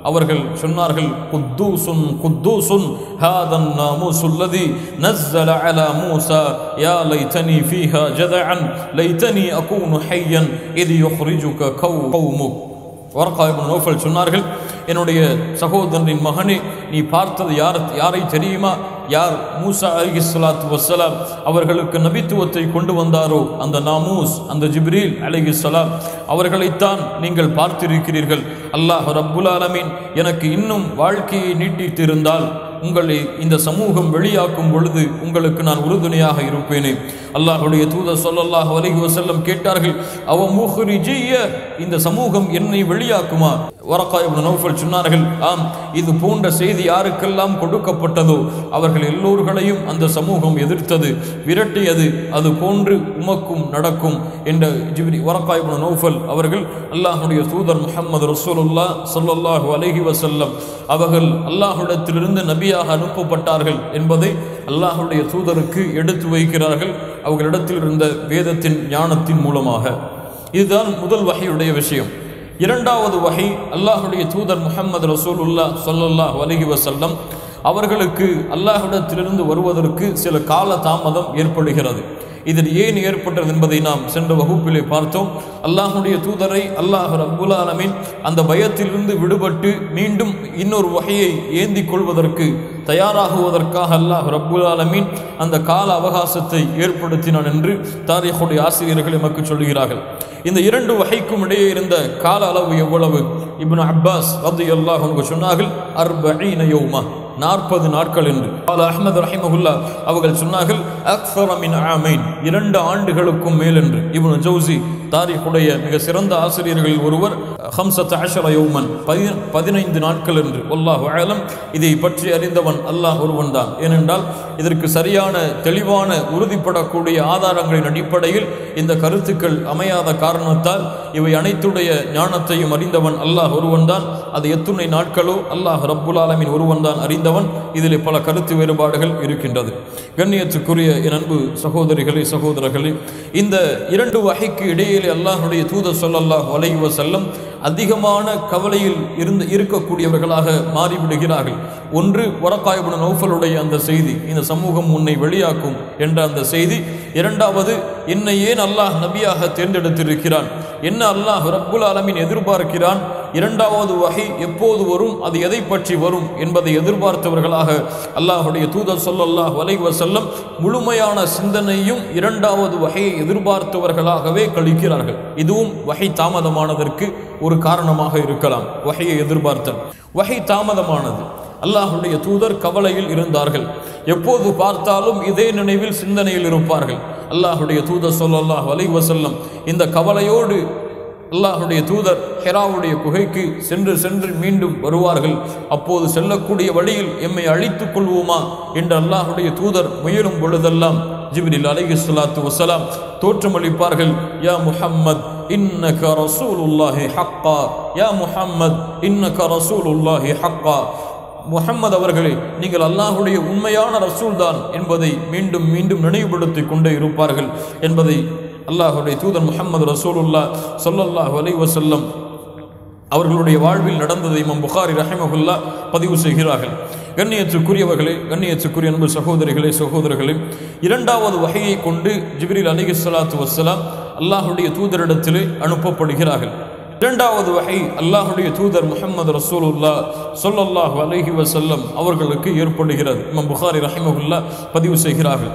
அவர்கள் சொன்னார்கள், குத்தூசுன் குத்தூசுன் ஹாதன் நாமூசுல்லதி நஸ்ஸல அலா மூஸா யா லைதனி ஃபீஹா ஜதஅன் லைதனி அகூனு ஹய்யன் இத் யுக்ரிஜுக கௌமுக். வர்கா இப்னு நௌஃபல் சொன்னார்கள், என்னுடைய சகோதரனின் மகனே, நீ பார்த்தது யார் யாரை தெரியுமா? யார் மூசா அலைஹிஸ்ஸலாத்து வஸ்ஸலாம் அவர்களுக்கு நபித்துவத்தை கொண்டு வந்தாரோ அந்த நாமூஸ், அந்த ஜிப்ரீல் அலைஹிஸ்ஸலாம் அவர்களைத்தான் நீங்கள் பார்த்திருக்கிறீர்கள். அல்லாஹ் ரப்புல் ஆலமீன் எனக்கு இன்னும் வாழ்க்கையை நீட்டித்திருந்தால் உங்களை இந்த சமூகம் வெளியாக்கும் பொழுது உங்களுக்கு நான் உறுதுணையாக இருப்பேனே. அல்லாஹ்வுடைய தூதர் ஸல்லல்லாஹு அலைஹி வஸல்லம் கேட்டார்கள், அவ முஹ்ரிஜிய, இந்த சமூகம் என்னை வெளியாக்குமா? வர்கா இப்னு நௌஃபல் சொன்னார்கள், ஆம், இது போன்ற செய்தி யாருக்கெல்லாம் கொடுக்கப்பட்டதோ அவர்கள் எல்லோர்களையும் அந்த சமூகம் எதிர்த்தது, விரட்டியது. அது போன்று உமக்கும் நடக்கும் என்ற ஜிப்ரி வர்கா இப்னு நௌஃபல் அவர்கள் அல்லாஹ்வுடைய தூதர் முஹம்மது ரசூலுல்லாஹ் ஸல்லல்லாஹு அலைஹி வஸல்லம் அவர்கள் அல்லாஹ்விடத்திலிருந்து நபியாக அனுப்பப்பட்டார்கள் என்பதை அல்லாஹ்வுடைய தூதருக்கு எடுத்து வைக்கிறார்கள், அவர்களிடத்தில் இருந்த வேதத்தின் ஞானத்தின் மூலமாக. இதுதான் முதல் வஹியுடைய விஷயம். இரண்டாவது வஹி, அல்லாஹ்வுடைய தூதர் முஹம்மது ரசூலுல்லாஹ் ஸல்லல்லாஹு அலைஹி வஸல்லம் அவர்களுக்கு அல்லாஹ்விடத்திலிருந்து வருவதற்கு சில கால தாமதம் ஏற்படுகிறது. இதில் ஏன் ஏற்பட்டது என்பதை நாம் சென்ற வகுப்பிலே பார்த்தோம். அல்லாஹ்வுடைய தூதரை அல்லாஹ் ரப்புல் ஆலமீன் அந்த பயத்திலிருந்து விடுபட்டு மீண்டும் இன்னொரு வகையை ஏந்தி கொள்வதற்கு தயாராகுவதற்காக அல்லாஹ் ரப்புல் ஆலமீன் அந்த கால அவகாசத்தை ஏற்படுத்தினான் என்று தாரீஹுடைய ஆசிரியர்கள் எமக்கு சொல்கிறார்கள். இந்த இரண்டு வகைக்கும் இடையே இருந்த கால அளவு எவ்வளவு? இப்னு அப்பாஸ் ரலியல்லாஹு அன்ஹு சொன்னார்கள், அர்பஈன யௌமா, நாற்பது நாட்கள் என்று. அஹ்மத் ரஹிமஹுல்லா அவர்கள் சொன்னார்கள், அக்ஸர மின் ஆமைன், இரண்டு ஆண்டுகளுக்கும் மேல் என்று. இப்னு ஜௌசி தாரீஹுடைய மிக சிறந்த ஆசிரியர்களில் ஒருவர் ஹம்ஸத அஷர யௌமன், பதினைந்து நாட்கள் என்று. வல்லாஹு அலம், இதை பற்றி அறிந்தவன் அல்லாஹ் ஒருவன் தான். ஏனென்றால் இதற்கு சரியான தெளிவான உறுதிப்படக்கூடிய ஆதாரங்களின் அடிப்படையில் இந்த கருத்துக்கள் அமையாத காரணத்தால் இவை அனைத்துடைய ஞானத்தையும் அறிந்தவன் அல்லாஹ் ஒருவன் தான். அது எத்துணை நாட்களோ அல்லாஹ் ரப்புல் ஆலமீன் ஒருவன் தான் அறிந்தவன். இதில் பல கருத்து வேறுபாடுகள் இருக்கின்றது. கண்ணியத்துக்குரிய என் அன்பு சகோதரிகளே சகோதரர்களே, இந்த இரண்டு வகைக்கு இடையிலே அல்லாஹ்வுடைய தூதர் ஸல்லல்லாஹு அலைஹி வஸல்லம் அதிகமான கவலையில் இருந்து இருக்கக்கூடியவர்களாக மாறிவிடுகிறார்கள். ஒன்று, வர்கா இப்னு நௌஃபலுடைய அந்த செய்தி, இந்த சமூகம் உன்னை வெளியாக்கும் என்ற அந்த செய்தி. இரண்டாவது, என்னை ஏன் அல்லாஹ் நபியாக தேர்ந்தெடுத்திருக்கிறான், என்ன அல்லாஹ் ரப்புல் ஆலமீன் எதிர்பார்க்கிறான், இரண்டாவது வகை எப்போது வரும், அது எதை பற்றி வரும் என்பதை எதிர்பார்த்தவர்களாக அல்லாஹ்வுடைய தூதர் ஸல்லல்லாஹு அலைஹி வஸல்லம் முழுமையான சிந்தனையும் இரண்டாவது வகையை எதிர்பார்த்தவர்களாகவே கழிக்கிறார்கள். இதுவும் வகை தாமதமானதற்கு ஒரு காரணமாக இருக்கலாம். வகையை எதிர்பார்த்தல், வகை தாமதமானது. அல்லாஹ்வுடைய தூதர் கவலையில் இருந்தார்கள். எப்போது பார்த்தாலும் இதே நினைவில் சிந்தனையில் இருப்பார்கள். அல்லாஹ்வுடைய தூதர் ஸல்லல்லாஹு அலைஹி வஸல்லம் இந்த கவலையோடு அல்லாஹ்வுடைய தூதர் ஹிராவுடைய குகைக்கு சென்று சென்று மீண்டும் வருவார்கள். அப்போது செல்லக்கூடிய வழியில் எம்மை அழித்துக் கொள்வோமா என்று அல்லாஹ்வுடைய தூதர் முயலும் பொழுதெல்லாம் ஜிப்ரீல் அலைஹிஸ்ஸலாத்து வஸ்ஸலாம் தோற்றமளிப்பார்கள். யா முஹம்மத் இன்னக ரசூலுல்லாஹி ஹக்கா, யா முஹம்மத் இன்னக ரசூலுல்லாஹி ஹக்கா, முஹம்மது அவர்களே, நீங்கள் அல்லாஹ்வுடைய உண்மையான ரசூல் தான் என்பதை மீண்டும் மீண்டும் நினைவுபடுத்திக் கொண்டே இருப்பார்கள் என்பதை அல்லாஹ்வுடைய தூதர் முஹம்மது ரசூலுல்லாஹ் ஸல்லல்லாஹு அலைஹி வஸல்லம் அவர்களுடைய வாழ்வில் நடந்ததை இமாம் புகாரி ரஹிமஹுல்லா பதிவு செய்கிறார்கள். கண்ணியத்துக்குரியவர்களே, கண்ணியத்துக்குரிய அன்பு சகோதரிகளே சகோதரர்களே, இரண்டாவது வகையை கொண்டு ஜிப்ரீல் அலைஹிஸ்ஸலாத்து வஸ்ஸலாம் அல்லாஹ்வுடைய தூதரிடத்திலே அனுப்பப்படுகிறார்கள். இரண்டாவது வகை அல்லாஹ்வுடைய தூதர் முஹம்மது ரசூலுல்லாஹ் ஸல்லல்லாஹு அலைஹி வஸல்லம் அவர்களுக்கு ஏற்படுகிறது. இமாம் புகாரி ரஹிமஹுல்லா பதிவு செய்கிறார்கள்.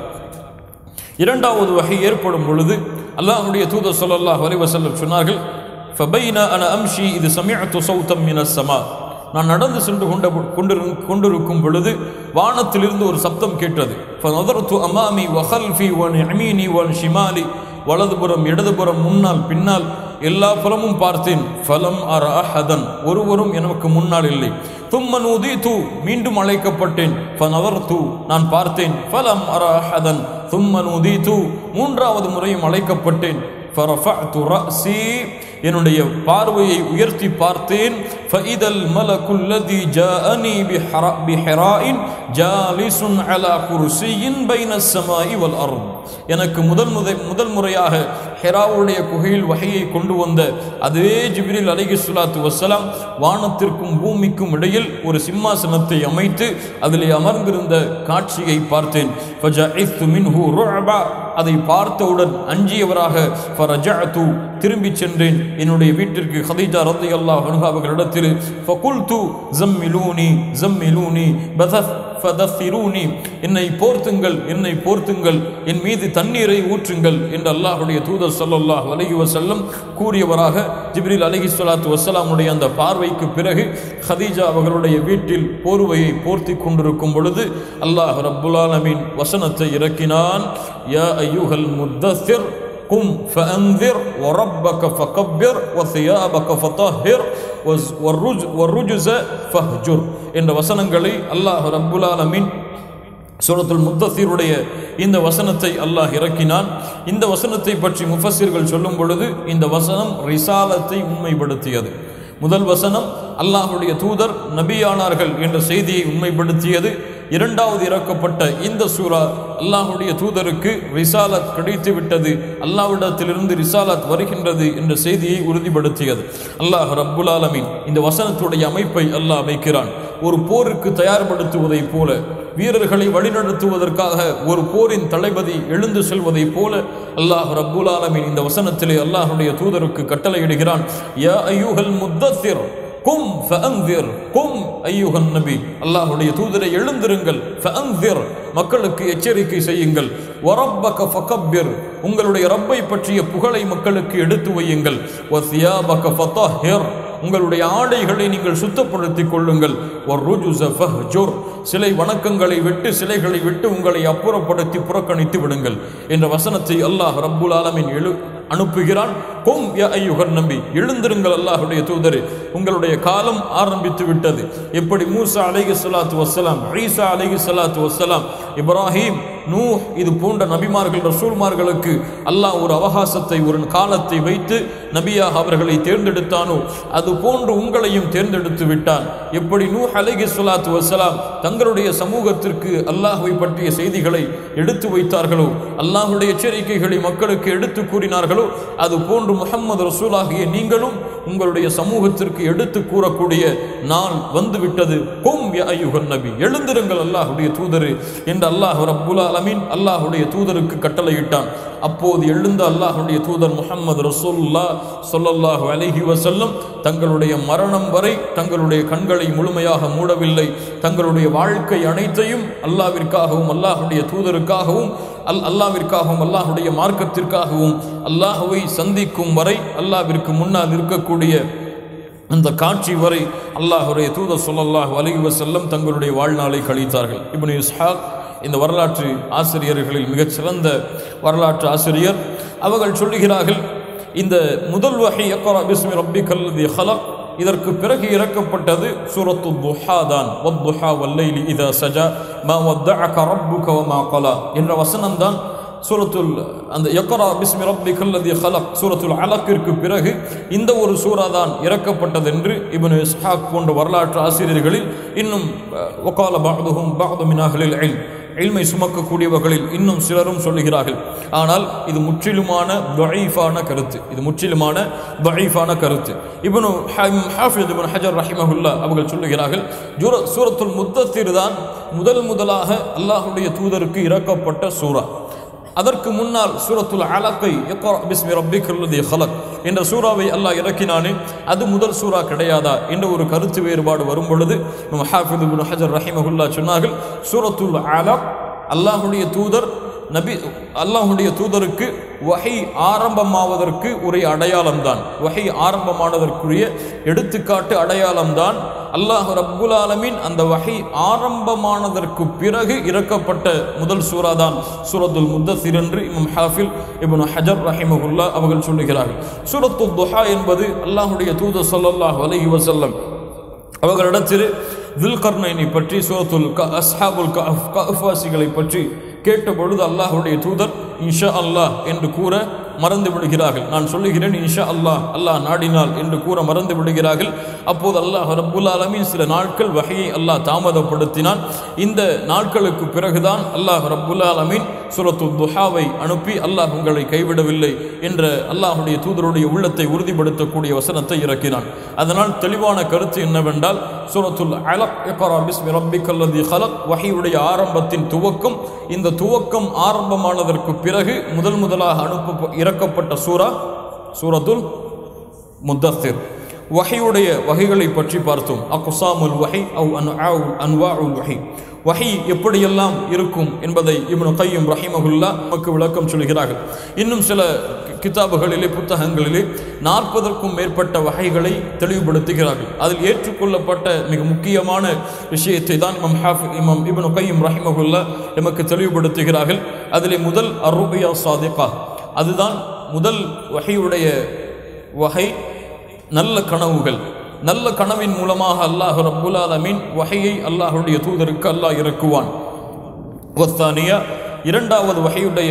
இரண்டாவது வகை ஏற்படும் பொழுது அல்லாஹ்வுடைய தூதர் ஸல்லல்லாஹு அலைஹி வஸல்லம் சொன்னார்கள், ஃபபைனா அன அம்ஷி இது சமிஅத்து ஸௌதம் மினஸ் ஸமா, நான் நடந்து சென்று கொண்ட கொண்டிருக்கும் பொழுது வானத்திலிருந்து ஒரு சப்தம் கேட்டது. ஃபநதர்து அமாமி வஹல்ஃபி வயமீனி வஷிமாலி, வலதுபுறம் இடதுபுறம் முன்னால் பின்னால் எல்லா புறமும் பார்த்தேன். ஃபலம் அர அஹதன், ஒருவரும் எனக்கு முன்னால் இல்லை. தும்ம நூதீது, மீண்டும் அழைக்கப்பட்டேன். ஃபநதர்து, நான் பார்த்தேன். ஃபலம் அர அஹதன் தும்ம நூதீது, மூன்றாவது முறையும் அழைக்கப்பட்டேன். ஃபரஃபஅது ரஅஸி, என்னுடைய பார்வையை உயர்த்தி பார்த்தேன். ஃபஇதல் மலகுல் லதி ஜாஅனி பிஹிராஇன் ஜாலிசுன் அலா குர்சியின் பைனஸ் ஸமாஇ வல் அர்த். எனக்கு முதல் முதல் முதல் முறையாக ஹிராவுடைய குகையில் வஹையை கொண்டு வந்த அதே ஜிப்ரீல் அலைஹிஸ்ஸலாத்து வஸ்ஸலாம் வானத்திற்கும் பூமிக்கும் இடையில் ஒரு சிம்மாசனத்தை அமைத்து அதிலே அமர்ந்திருந்த காட்சியை பார்த்தேன். ஃபஜஅத்து மின்ஹு ருஅபா, அதை பார்த்தவுடன் அஞ்சியவராக ஃபரஜஅது, திரும்பி சென்றேன் என்னுடைய வீட்டிற்கு. ஹதீஜா ரலியல்லாஹு அன்ஹா அவர்களிடத்தில் ஃபகுல்து ஜம்மிலூனி ஜம்மிலூனி பதஃப் ஃபதஃபிரூனி, என்னை போர்த்துங்கள் என்னை போர்த்துங்கள், என் மீது தண்ணீரை ஊற்றுங்கள் என்று அல்லாஹ்வுடைய தூதர் ஸல்லல்லாஹு அலைஹி வஸல்லம் கூறியவராக ஜிப்ரீல் அலைஹிஸ்ஸலாத்து வஸ்ஸலாமுடைய அந்த பார்வைக்கு பிறகு ஹதீஜா அவர்களுடைய வீட்டில் போர்வையை போர்த்தி கொண்டிருக்கும் பொழுது அல்லாஹ் ரப்புல் ஆலமீன் வசனத்தை இறக்கினான். யா அய்யுஹல் முத்தஸிர் கும் ஃபஅன்திர் வரப்பக ஃபகப்பிர் வஸியாபக ஃபதஹிர் வர்ருஜ்ஸ ஃபஹ்ஜுர் என்ற வசனங்களை அல்லாஹ் ரப்புல் ஆலமீன் சூரத்துல் முத்தஸிருடைய இந்த வசனத்தை அல்லாஹ் இறக்கினான். இந்த வசனத்தை பற்றி முஃபஸ்ஸிர்கள் சொல்லும் பொழுது இந்த வசனம் ரிசாலத்தை உண்மைப்படுத்தியது. முதல் வசனம் அல்லாஹ்வுடைய தூதர் நபியானார்கள் என்ற செய்தியை உண்மைப்படுத்தியது. இரண்டாவது இறக்கப்பட்ட இந்த சூரா அல்லாஹ்வுடைய தூதருக்கு ரிசாலத் கிடைத்து விட்டது, அல்லாஹ்விடத்திலிருந்து ரிசாலத் வருகின்றது என்ற செய்தியை உறுதிப்படுத்தியது. அல்லாஹ் ரப்புல் ஆலமீன் இந்த வசனத்துடைய அமைப்பை அல்லாஹ் அமைக்கிறான். ஒரு போருக்கு தயார்படுத்துவதை போல, வீரர்களை வழிநடத்துவதற்காக ஒரு போரின் தளபதி எழுந்து செல்வதை போல அல்லாஹ் ரப்புல் ஆலமீன் இந்த வசனத்திலே அல்லாஹ்வுடைய தூதருக்கு கட்டளையிடுகிறான். யா அய்யுஹல் முத்தஸிர் கும் ஃபஅன்திர், கும் அய்யுஹன் நபி, அல்லாஹ்வுடைய தூதரை எழுந்திருங்கள், ஃபஅன்திர், மக்களுக்கு எச்சரிக்கை செய்யுங்கள், வரப்பக ஃபகப்பிர், உங்களுடைய ரப்பை பற்றிய புகழை மக்களுக்கு எடுத்து வையுங்கள், வஸியாபக ஃபதஹிர், உங்களுடைய ஆடைகளை நீங்கள் சுத்தப்படுத்திக் கொள்ளுங்கள், வர்ருஜ்ஸ ஃபஹ்ஜுர், சிலை வணக்கங்களை விட்டு சிலைகளை விட்டு உங்களை அப்புறப்படுத்தி புறக்கணித்து விடுங்கள் என்ற வசனத்தை அல்லாஹ் ரப்புல் ஆலமீன் எழு அனுப்புகிறான். கும் யா அய்யுஹன் நபி, எழுந்திருங்கள் அல்லாஹ்வுடைய தூதரே, உங்களுடைய காலம் ஆரம்பித்து விட்டது. எப்படி மூசா அலைஹிஸ்ஸலாத்து வஸ்ஸலாம், ஈசா அலைஹிஸ்ஸலாத்து வஸ்ஸலாம், இப்ராஹீம், நூஹ் இது போன்ற நபிமார்கள் ரசூல்மார்களுக்கு அல்லாஹ் ஒரு அவகாசத்தை ஒரு காலத்தை வைத்து நபியாக அவர்களை தேர்ந்தெடுத்தானோ அது போன்று உங்களையும் தேர்ந்தெடுத்து விட்டான். எப்படி நூஹ் அலைஹிஸ்ஸலாத்து வஸ்ஸலாம் தங்களுடைய சமூகத்திற்கு அல்லாஹ்வை பற்றிய செய்திகளை எடுத்து வைத்தார்களோ, அல்லாஹ்வுடைய எச்சரிக்கைகளை மக்களுக்கு எடுத்து கூறினார்களோ, அது போன்று முஹம்மது ரசூலாகிய நீங்களும் உங்களுடைய சமூகத்திற்கு எடுத்து கூறக்கூடிய நாள் வந்துவிட்டது. கும் யா அய்யுஹன் நபி, எழுந்திருங்கள் அல்லாஹ்வுடைய தூதரே என்று அல்லாஹ் ரப்புல் ஆலமீன் அல்லாஹ்வுடைய தூதருக்கு கட்டளையிட்டான். அப்போது எழுந்த அல்லாஹ்வுடைய தூதர் முஹம்மது ரசூலுல்லாஹ் ஸல்லல்லாஹு அலைஹி வஸல்லம் தங்களுடைய மரணம் வரை தங்களுடைய கண்களை முழுமையாக மூடவில்லை. தங்களுடைய வாழ்க்கை அனைத்தையும் அல்லாஹ்விற்காகவும் அல்லாஹ்வுடைய தூதருக்காகவும் அல் அல்லாஹ்விற்காகவும் அல்லாஹ்வுடைய மார்க்கத்திற்காகவும் அல்லாஹ்வை சந்திக்கும் வரை அல்லாஹ்விற்கு முன்னால் இருக்கக்கூடிய அந்த காட்சி வரை அல்லாஹ்வுடைய தூதர் ஸல்லல்லாஹு அலைஹி வஸல்லம் தங்களுடைய வாழ்நாளை கழித்தார்கள். இப்னு இஸ்ஹாக் இந்த வரலாற்று ஆசிரியர்களில் மிகச்சிறந்த வரலாற்று ஆசிரியர். அவர்கள் சொல்லுகிறார்கள், இந்த முதல் வஹி இக்ரா பிஸ்மி ரப்பிக்கல் லதீ ஹலக், இதற்கு பிறகு இறக்கப்பட்டது சூரத்து துஹா தான். வத்துஹா வல்லைலி இதா சஜா மா வத்தஅக ரப்புக வமா கலா என்ற வசனம் தான் சூரத்துல் அந்த இக்ரா பிஸ்மி ரப்பிக்கல் லதீ ஹலக் சூரத்துல் அலக்கிற்கு பிறகு இந்த ஒரு சூரா தான் இறக்கப்பட்டது என்று இப்னு இஸ்ஹாக் போன்ற வரலாற்று ஆசிரியர்களில் இன்னும் வகால பஅதுஹும் பஅது மின் அஹ்லில் இல்ம், இல்மை சுமக்கக்கூடியவர்களில் இன்னும் சிலரும் சொல்லுகிறார்கள். ஆனால் இது முற்றிலுமான தஈஃபான கருத்து, இது முற்றிலுமான தஈஃபான கருத்து. இப்னு ஹாஃபிஸ் இப்னு ஹஜர் ரஹிமஹுல்லாஹ் அவர்கள் சொல்லுகிறார்கள், சூரத்துல் முத்தஸிர் தான் முதல் முதலாக அல்லாஹ்வுடைய தூதருக்கு இறக்கப்பட்ட சூரா. அதற்கு முன்னால் சூரத்துல் அலக்கை இக்ரா பிஸ்மி ரப்பிக்கல் லதீ ஹலக் என்ற சூறாவை அல்லாஹ் இறக்கினானே அது முதல் சூறா கிடையாதா என்ற ஒரு கருத்து வேறுபாடு வரும் பொழுது ஹாஃபிஸ் இப்னு ஹஜர் ரஹிமஹுல்லாஹ் சொன்னார்கள், சூரத்துல் அலக் அல்லாஹ்வுடைய தூதர் நபி அல்லாஹ்வுடைய தூதருக்கு வஹி ஆரம்பமாவதற்கு ஒரு அடையாளம்தான், வஹி ஆரம்பமானதற்குரிய எடுத்துக்காட்டு அடையாளம்தான். அல்லாஹ் ரப்புல் ஆலமீன் அந்த வஹி ஆரம்பமானதற்கு பிறகு இறக்கப்பட்ட முதல் சூரா தான் சூரத்துல் முத்தஸிர் என்று இமாம் ஹாஃபிஸ் இப்னு ஹஜர் ரஹிமஹுல்லாஹ் அவர்கள் சொல்லுகிறார்கள். சூரத்துல் துஹா என்பது அல்லாஹ்வுடைய தூதர் ஸல்லல்லாஹு அலைஹி வஸல்லம் அவர்களிடத்தில் துல்கர்னைனை பற்றி, சூரத்துல் அஸ்ஹாபுல் கஹஃப் கஹ்ஃப் வாசிகளை பற்றி கேட்ட பொழுது அல்லாஹ்வுடைய தூதர் இன்ஷா அல்லாஹ் என்று கூற மறந்து விடுகிறார்கள். நான் சொல்லுகிறேன் இன்ஷா அல்லாஹ் அல்லாஹ் நாடினால் என்று கூற மறந்து விடுகிறார்கள். அப்போது அல்லாஹ் ரப்புல் ஆலமீன் சில நாட்கள் வஹையை அல்லாஹ் தாமதப்படுத்தினான். இந்த நாட்களுக்கு பிறகுதான் அல்லாஹ் ரப்புல் ஆலமீன் சூரத்துல் துஹாவை அனுப்பி அல்லாஹ் உங்களை கைவிடவில்லை என்ற அல்லாஹுடைய தூதருடைய உள்ளத்தை உறுதிப்படுத்தக்கூடிய வசனத்தை இறக்கினான். அதனால் தெளிவான கருத்து என்னவென்றால் சூரத்துல் அலக் இக்ரா பிஸ்மி ரப்பிக்கல்லதீ ஹலக் வஹையுடைய ஆரம்பத்தின் துவக்கம். இந்த துவக்கம் ஆரம்பமானதற்கு பிறகு முதல் முதலாக அனுப்ப இறக்கப்பட்ட சூரா சூரத்துல் முத்தஸ்ஸிர். வஹையுடைய வகைகளை பற்றி பார்த்தோம். அக்ஸாமுல் வஹி அவ் அன்வாஉல் வஹி, வஹி எப்படியெல்லாம் இருக்கும் என்பதை இப்னு கையும் ரஹிமஹுல்லா நமக்கு விளக்கம் சொல்கிறார்கள். இன்னும் சில கிதாபுகளிலே புத்தகங்களிலே நாற்பதற்கும் மேற்பட்ட வகைகளை தெளிவுபடுத்துகிறார்கள். அதில் ஏற்றுக்கொள்ளப்பட்ட மிக முக்கியமான விஷயத்தை தான் இமாம் ஹாஃபி இமாம் இப்னு கையும் ரஹிமஹுல்லா நமக்கு தெளிவுபடுத்துகிறார்கள். அதிலே முதல் அர்ருபியா சாதிகா, அதுதான் முதல் வஹையுடைய வகை நல்ல கனவுகள். நல்ல கனவின் மூலமாக அல்லாஹ் ரப்புல் ஆலமீன் வஹையை அல்லாஹுடைய தூதருக்கு அல்லாஹ் இறக்குவான். வஸ்தானியா, இரண்டாவது வஹையுடைய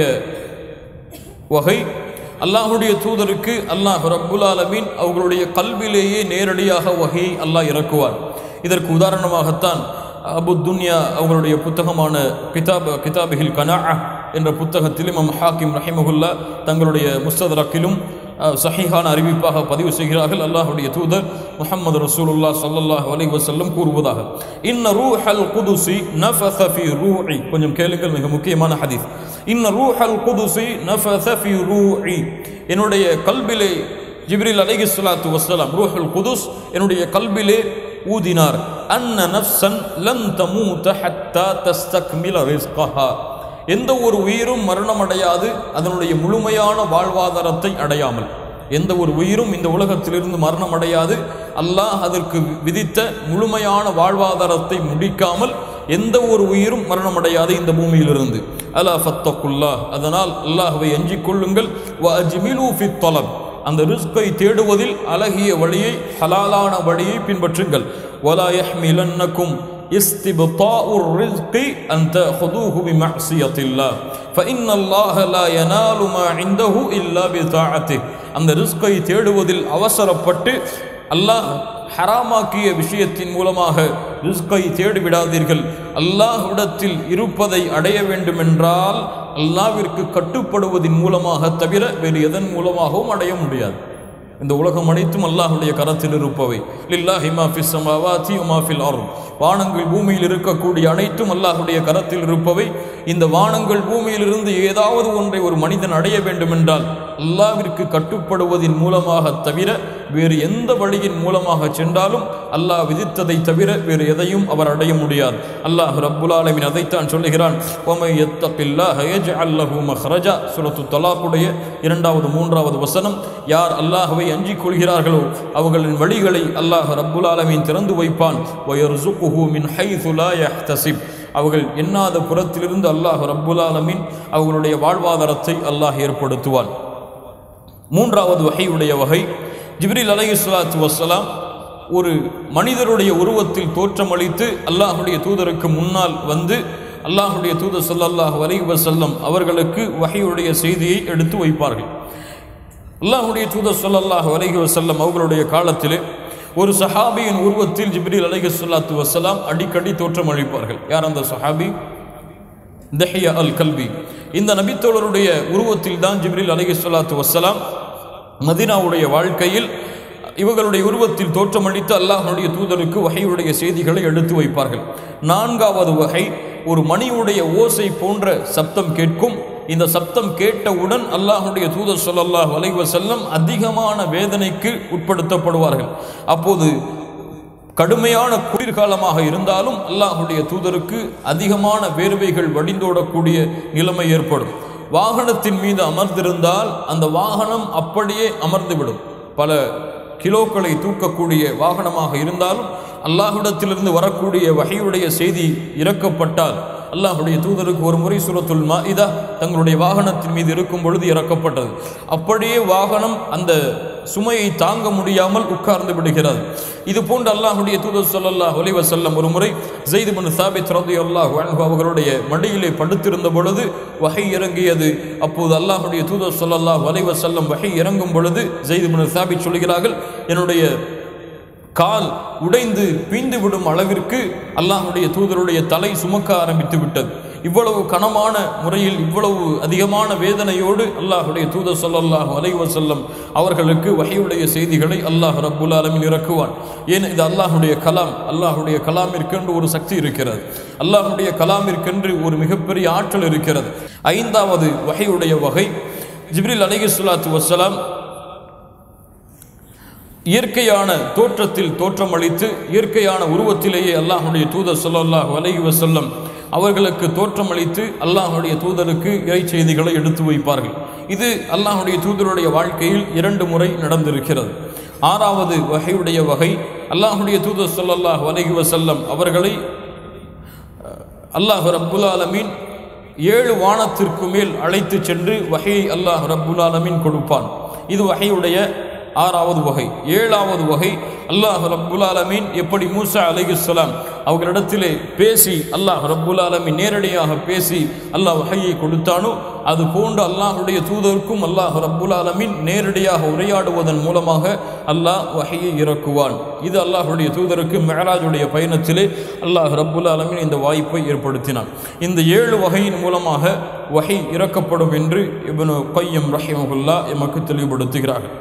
வகை அல்லாஹுடைய தூதருக்கு அல்லாஹ் ரப்புல் ஆலமீன் அவர்களுடைய கல்விலேயே நேரடியாக வஹையை அல்லாஹ் இறக்குவார். இதற்கு உதாரணமாகத்தான் அபு துன்யா அவங்களுடைய புத்தகமான கிதாப் கிதாபிஹில் கனாஅ என்ற புத்தகத்தில் இமாம் ஹாக்கிம் ரஹிமஹுல்லா தங்களுடைய முஸ்ததரக்கிலும் சஹீஹான அறிவிப்பாக பதிவு செய்கிறார்கள். அல்லாஹுடைய தூதர் முஹம்மது ரசூலுல்லாஹ் ஸல்லல்லாஹு அலைஹி வஸல்லம் கூறுவதாக, இன்ன ரூஹல் குதுஸி நஃபஸ ஃபீ ரூஹி. கொஞ்சம் கேளுங்கள், மிக முக்கியமான ஹதீஸ். இன்ன ரூஹல் குதுஸி நஃபஸ ஃபீ ரூஹி, என்னுடைய கல்பிலே ஜிப்ரீல் அலைஹிஸ்ஸலாத்து வஸ்ஸலாம் ரூஹுல் குதுஸ் என்னுடைய கல்பிலே ஊதினார். அன்ன நஃப்ஸன் லன் தமூத ஹத்தா தஸ்தக்மில ரிஸ்கஹா, எந்த ஒரு உயிரும் மரணமடையாது அதனுடைய முழுமையான வாழ்வாதாரத்தை அடையாமல். எந்த ஒரு உயிரும் இந்த உலகத்திலிருந்து மரணம் அடையாது அல்லாஹ் அதற்கு விதித்த முழுமையான வாழ்வாதாரத்தை முடிக்காமல் எந்த ஒரு உயிரும் மரணமடையாது இந்த பூமியிலிருந்து. அலா ஃபத்தகுல்லாஹ், அதனால் அல்லாஹ்வை அஞ்சிக் கொள்ளுங்கள். வ அஜ்மிலு ஃபித் தலப், அந்த ரிஸ்கை தேடுவதில் அழகிய வழியை ஹலாலான வழியை பின்பற்றுங்கள். வலா யஹ்மிலன்னக்கும் இஸ்திப்தாஉர் ரிஸ்கி அன் தஅஹுதுஹு பிமஅசியத்தில்லாஹ் ஃபஇன்னல்லாஹ லா யனாலு மா இன்தஹு இல்லா பிதாஅத்திஹ், அந்த ரிஸ்கை தேடுவதில் அவசரப்பட்டு அல்லாஹ் ஹராமாக்கிய விஷயத்தின் மூலமாக ரிஸ்கை தேடிவிடாதீர்கள். அல்லாஹ்விடத்தில் இருப்பதை அடைய வேண்டுமென்றால் அல்லாஹ்விற்கு கட்டுப்படுவதின் மூலமாக தவிர வேறு எதன் மூலமாகவும் அடைய முடியாது. இந்த உலகம் அனைத்தும் அல்லாஹுடைய கரத்தில் இருப்பவை. லில்லாஹி மா ஃபிஸ் ஸமாவாதி வ மா ஃபில் அர்த், வானங்கள் பூமியில் இருக்கக்கூடிய அனைத்தும் அல்லாஹுடைய கரத்தில் இருப்பவை. இந்த வானங்கள் பூமியிலிருந்து ஏதாவது ஒன்றை ஒரு மனிதன் அடைய வேண்டுமென்றால் அல்லாஹ்விற்கு கட்டுப்படுவதின் மூலமாக தவிர வேறு எந்த வழியின் மூலமாக சென்றாலும் அல்லாஹ் விதித்ததை தவிர வேறு எதையும் அவர் அடைய முடியாது. அல்லாஹ் ரப்புல் ஆலமீன் அதைத்தான் சொல்லுகிறான். வமை யத்தகில்லாஹ யஜ்அல் லஹு மக்ரஜா, சூரத்து தலாக்குடைய இரண்டாவது மூன்றாவது வசனம். யார் அல்லாஹ்வை அஞ்சிக் கொள்கிறார்களோ அவர்களின் வழிகளை அல்லாஹ் ரப்புல் ஆலமீன் திறந்து வைப்பான். வயர்ஸுகுஹு மின் ஹைஸு லா யஹ்தஸிப், அவர்கள் எண்ணாத புறத்திலிருந்து அல்லாஹ் ரப்புல் ஆலமீன் அவர்களுடைய வாழ்வாதாரத்தை அல்லாஹ் ஏற்படுத்துவான். மூன்றாவது வகையுடைய வகை, ஜிப்ரீல் அலைஹிஸ்ஸலாத்து வஸ்ஸலாம் ஒரு மனிதருடைய உருவத்தில் தோற்றமளித்து அல்லாஹுடைய தூதருக்கு முன்னால் வந்து அல்லாஹுடைய தூதர் ஸல்லல்லாஹு அலைஹி வஸல்லம் அவர்களுக்கு வஹீயுடைய செய்தியை எடுத்து வைப்பார்கள். அல்லாஹுடைய தூதர் ஸல்லல்லாஹு அலைஹி வஸல்லம் அவர்களுடைய காலத்திலே ஒரு சஹாபியின் உருவத்தில் ஜிப்ரீல் அலைஹிஸ்ஸலாத்து வஸ்ஸலாம் அடிக்கடி தோற்றமளிப்பார்கள். யார் அந்த சஹாபி? தஹியா அல் கல்பி. இந்த நபித்தோழருடைய உருவத்தில் தான் ஜிப்ரீல் அலைஹிஸ்ஸலாத்து வஸ்ஸலாம் மதீனாவுடைய வாழ்க்கையில் இவர்களுடைய உருவத்தில் தோற்றமளித்து அல்லாஹ்வுடைய தூதருக்கு வஹீயுடைய செய்திகளை எடுத்து வைப்பார்கள். நான்காவது வகை, ஒரு மணியுடைய ஓசை போன்ற சப்தம் கேட்கும். இந்த சப்தம் கேட்டவுடன் அல்லாஹ்வுடைய தூதர் ஸல்லல்லாஹு அலைஹி வஸல்லம் அதிகமான வேதனைக்கு உட்படுத்தப்படுவார்கள். அப்போது கடுமையான குளிர்காலமாக இருந்தாலும் அல்லாஹ்வுடைய தூதருக்கு அதிகமான வேர்வைகள் வடிந்தோடக்கூடிய நிலைமை ஏற்படும். வாகனத்தின் மீது அமர்ந்திருந்தால் அந்த வாகனம் அப்படியே அமர்ந்துவிடும். பல கிலோக்களை தூக்கக்கூடிய வாகனமாக இருந்தாலும் அல்லாஹ்விடத்திலிருந்து வரக்கூடிய வஹீயுடைய செய்தி இறக்கப்பட்டால், அல்லாஹ்வுடைய தூதருக்கு ஒரு முறை சூரத்துல் மாஇதா தங்களுடைய வாகனத்தின் மீது இருக்கும் பொழுது இறக்கப்பட்டது. அப்படியே வாகனம் அந்த சுமையை தாங்க முடியாமல் உட்கார்ந்து விடுகிறது. இது போன்று அல்லாஹ்வுடைய தூதர் ஸல்லல்லாஹு அலைஹி வஸல்லம் ஒரு முறை ஸைத் இப்னு சாபித் ரலியல்லாஹு அன்ஹு அவர்களுடைய மடியிலே படுத்திருந்த பொழுது வஹி இறங்கியது. அப்போது அல்லாஹ்வுடைய தூதர் ஸல்லல்லாஹு அலைஹி வஸல்லம் வஹி இறங்கும் பொழுது ஸைத் இப்னு சாபித் சொல்கிறார்கள், என்னுடைய கால் உடைந்து பீந்து விடும் அளவிற்கு அல்லாஹ்வுடைய தூதருடைய தலை சுமக்க ஆரம்பித்து விட்டது. இவ்வளவு கனமான முறையில் இவ்வளவு அதிகமான வேதனையோடு அல்லாஹ்வுடைய தூதர் ஸல்லல்லாஹு அலைஹி வஸல்லம் அவர்களுக்கு வஹீயுடைய செய்திகளை அல்லாஹ் ரப்புல் ஆலமீன் இறக்குவான். ஏன் இது அல்லாஹ்வுடைய கலாம். அல்லாஹ்வுடைய கலாமிற்கென்று ஒரு சக்தி இருக்கிறது. அல்லாஹ்வுடைய கலாமிற்கென்று ஒரு மிகப்பெரிய ஆற்றல் இருக்கிறது. ஐந்தாவது வஹீயுடைய வகை ஜிப்ரீல் அலைஹிஸ்ஸலாத்து வஸ்ஸலாம் இயற்கையான தோற்றத்தில் தோற்றமளித்து இயற்கையான உருவத்திலேயே அல்லாஹ்வுடைய தூதர் ஸல்லல்லாஹு அலைஹி வஸல்லம் அவர்களுக்கு தோற்றமளித்து அல்லாஹ்வுடைய தூதருக்கு இறை செய்திகளை எடுத்து வைப்பார்கள். இது அல்லாஹ்வுடைய தூதருடைய வாழ்க்கையில் இரண்டு முறை நடந்திருக்கிறது. ஆறாவது வகையுடைய வகை அல்லாஹ்வுடைய தூதர் ஸல்லல்லாஹு அலைஹி வஸல்லம் அவர்களை அல்லாஹ் ரப்புல் ஆலமீன் ஏழு வானத்திற்கு மேல் அழைத்து சென்று வகையை அல்லாஹ் ரப்புல் ஆலமீன் கொடுப்பான். இது வகையுடைய ஆறாவது வகை. ஏழாவது வகை அல்லாஹ் ரப்புல் ஆலமீன் எப்படி மூசா அலைஹிஸ்ஸலாம் அவர்களிடத்திலே பேசி அல்லாஹ் ரப்புல் ஆலமீன் நேரடியாக பேசி அல்லாஹ் வஹையை கொடுத்தானோ அது போன்று அல்லாஹ்வுடைய தூதருக்கும் அல்லாஹ் ரப்புல் ஆலமீன் நேரடியாக உரையாடுவதன் மூலமாக அல்லாஹ் வஹையை இறக்குவான். இது அல்லாஹ்வுடைய தூதருக்கு மிஅராஜுடைய பயணத்திலே அல்லாஹ் ரப்புல் ஆலமீன் இந்த வாய்ப்பை ஏற்படுத்தினான். இந்த ஏழு வகையின் மூலமாக வஹை இறக்கப்படும் என்று இப்னு கையம் ரஹிமஹுல்லாஹ் எமக்கு தெளிவுபடுத்துகிறார்கள்.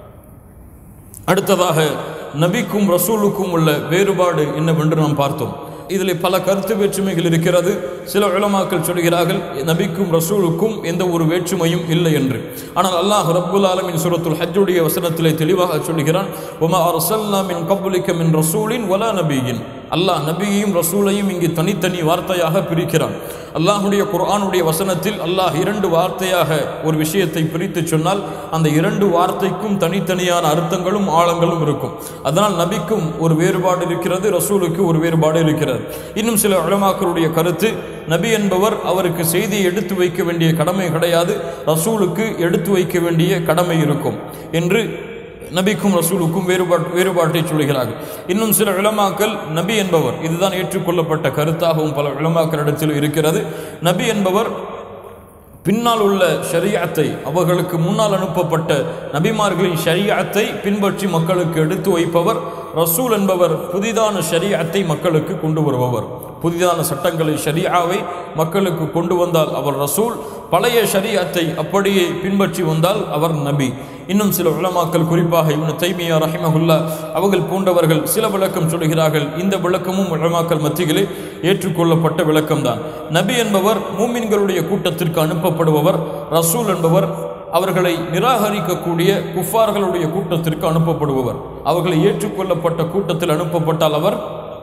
அடுத்ததாக நபிக்கும் ரசூலுக்கும் உள்ள வேறுபாடு என்னவென்று நாம் பார்த்தோம். இதில் பல கருத்து வேற்றுமைகள் இருக்கிறது. சில உலமாக்கள் சொல்கிறார்கள் நபிக்கும் ரசூலுக்கும் எந்த ஒரு வேற்றுமையும் இல்லை என்று. ஆனால் அல்லாஹ் ரப்புல் ஆலமீன் சூரத்துல் ஹஜ்ஜுடைய வசனத்திலே தெளிவாக சொல்கிறான், வமா அர்ஸல்னா மின் கப்லிக மின் ரசூலின் வலா நபியின். அல்லாஹ் நபியையும் ரசூலையும் இங்கு தனித்தனி வார்த்தையாக பிரிக்கிறான். அல்லாஹுடைய குர்ஆனுடைய வசனத்தில் அல்லாஹ் இரண்டு வார்த்தையாக ஒரு விஷயத்தை பிரித்து சொன்னால் அந்த இரண்டு வார்த்தைக்கும் தனித்தனியான அர்த்தங்களும் ஆழங்களும் இருக்கும். அதனால் நபிக்கும் ஒரு வேறுபாடு இருக்கிறது, ரசூலுக்கு ஒரு வேறுபாடு இருக்கிறது. இன்னும் சில உலமாக்களுடைய கருத்து, நபி என்பவர் அவருக்கு செய்தியை எடுத்து வைக்க வேண்டிய கடமை கிடையாது, ரசூலுக்கு எடுத்து வைக்க வேண்டிய கடமை இருக்கும் என்று நபிக்கும் ரசூலுக்கும் வேறுபாடு வேறுபாட்டை சொல்கிறார்கள். இன்னும் சில உலமாக்கள் நபி என்பவர், இதுதான் ஏற்றுக்கொள்ளப்பட்ட கருத்தாகவும் பல உலமாக்களிடத்தில் இருக்கிறது, நபி என்பவர் பின்னால் உள்ள ஷரியத்தை, அவர்களுக்கு முன்னால் அனுப்பப்பட்ட நபிமார்களின் ஷரியத்தை பின்பற்றி மக்களுக்கு எடுத்து வைப்பவர். ரசூல் என்பவர் புதிதான ஷரியத்தை மக்களுக்கு கொண்டு வருபவர். புதிதான சட்டங்களை ஷரியாவை மக்களுக்கு கொண்டு வந்தால் அவர் ரசூல், பழைய ஷரியத்தை அப்படியே பின்பற்றி வந்தால் அவர் நபி. இன்னும் சில உலமாக்கள், குறிப்பாக இப்னு தைமியா ரஹிமஹுல்லா அவர்கள் போன்றவர்கள் சில விளக்கம் சொல்கிறார்கள். இந்த விளக்கமும் உலமாக்கள் மத்தியிலே ஏற்றுக்கொள்ளப்பட்ட விளக்கம்தான். நபி என்பவர் மூமின்களுடைய கூட்டத்திற்கு அனுப்பப்படுபவர். ரசூல் என்பவர் அவர்களை நிராகரிக்கக்கூடிய குஃபார்களுடைய கூட்டத்திற்கு அனுப்பப்படுபவர். அவர்களை ஏற்றுக்கொள்ளப்பட்ட கூட்டத்தில் அனுப்பப்பட்டால் அவர்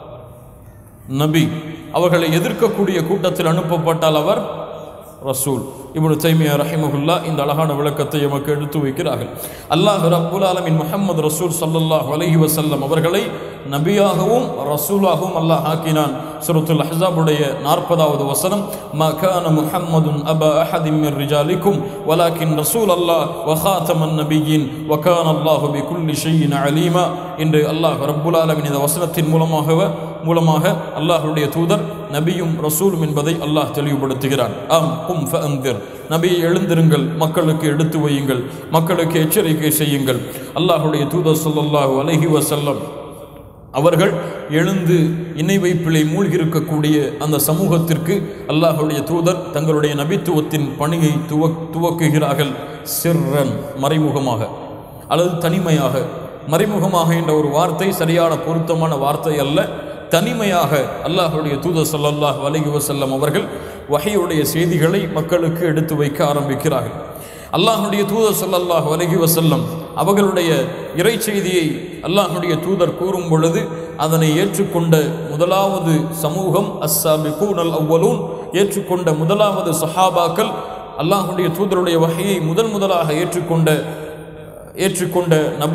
நபி, அவர்களை எதிர்க்கக்கூடிய கூட்டத்தில் அனுப்பப்பட்டால் அவர் ரசூல். இப்னு தைமியா ரஹிமஹுல்லா இந்த அழகான விளக்கத்தை எமக்கு எடுத்து வைக்கிறார்கள். அல்லாஹ் ரப்புல் ஆலமீன் முஹம்மது ரசூல் ஸல்லல்லாஹு அலைஹி வஸல்லம் அவர்களை நபியாகவும் ரசூலாகவும் அல்லாஹ் ஆக்கினான். சூரத்துல் அஹ்ஸாபுடைய நாற்பதாவது வசனம், மா கான முஹம்மதுன் அபா அஹதின் மின் ரிஜாலிக்கும் வலாக்கின் ரசூலல்லாஹ் வ காதமன் நபியின் வ கான அல்லாஹு பிகுல்லி ஷைஇன் அலீமா என்று அல்லாஹ் ரப்புல் ஆலமீன் இந்த வசனத்தின் மூலமாக மூலமாக அல்லாஹ்வுடைய தூதர் நபியும் ரசூலும் என்பதை அல்லாஹ் தெளிவுபடுத்துகிறான். ஆம் கும் ஃபஅன்திர், நபியை எழுந்திருங்கள், மக்களுக்கு எடுத்து வையுங்கள், மக்களுக்கு எச்சரிக்கை செய்யுங்கள். அல்லாஹ்வுடைய தூதர் ஸல்லல்லாஹு அலைஹி வஸல்லம் அவர்கள் எழுந்து இணை வைப்பிலே மூழ்கியிருக்கக்கூடிய அந்த சமூகத்திற்கு அல்லாஹ்வுடைய தூதர் தங்களுடைய நபித்துவத்தின் பணியை துவக் துவக்குகிறார்கள். சிர்ரன், மறைமுகமாக அல்லது தனிமையாக. மறைமுகமாக என்ற ஒரு வார்த்தை சரியான பொருத்தமான வார்த்தை அல்ல. தனிமையாக அல்லாஹ்வுடைய தூதர் ஸல்லல்லாஹு அலைஹி வஸல்லம் அவர்கள் வஹீயுடைய செய்திகளை மக்களுக்கு எடுத்து வைக்க ஆரம்பிக்கிறார்கள். அல்லாஹ்வுடைய தூதர் ஸல்லல்லாஹு அலைஹி வஸல்லம் அவர்களுடைய இறை செய்தியை அல்லாஹ்வுடைய தூதர் கூறும் பொழுது அதனை ஏற்றுக்கொண்ட முதலாவது சமூகம் அஸ்ஸாபிகூனல் அவ்வலூன், ஏற்றுக்கொண்ட முதலாவது சஹாபாக்கள், அல்லாஹ்வுடைய தூதருடைய வஹீயை முதன் முதலாக ஏற்றுக்கொண்ட ஏற்றுக்கொண்ட நபர்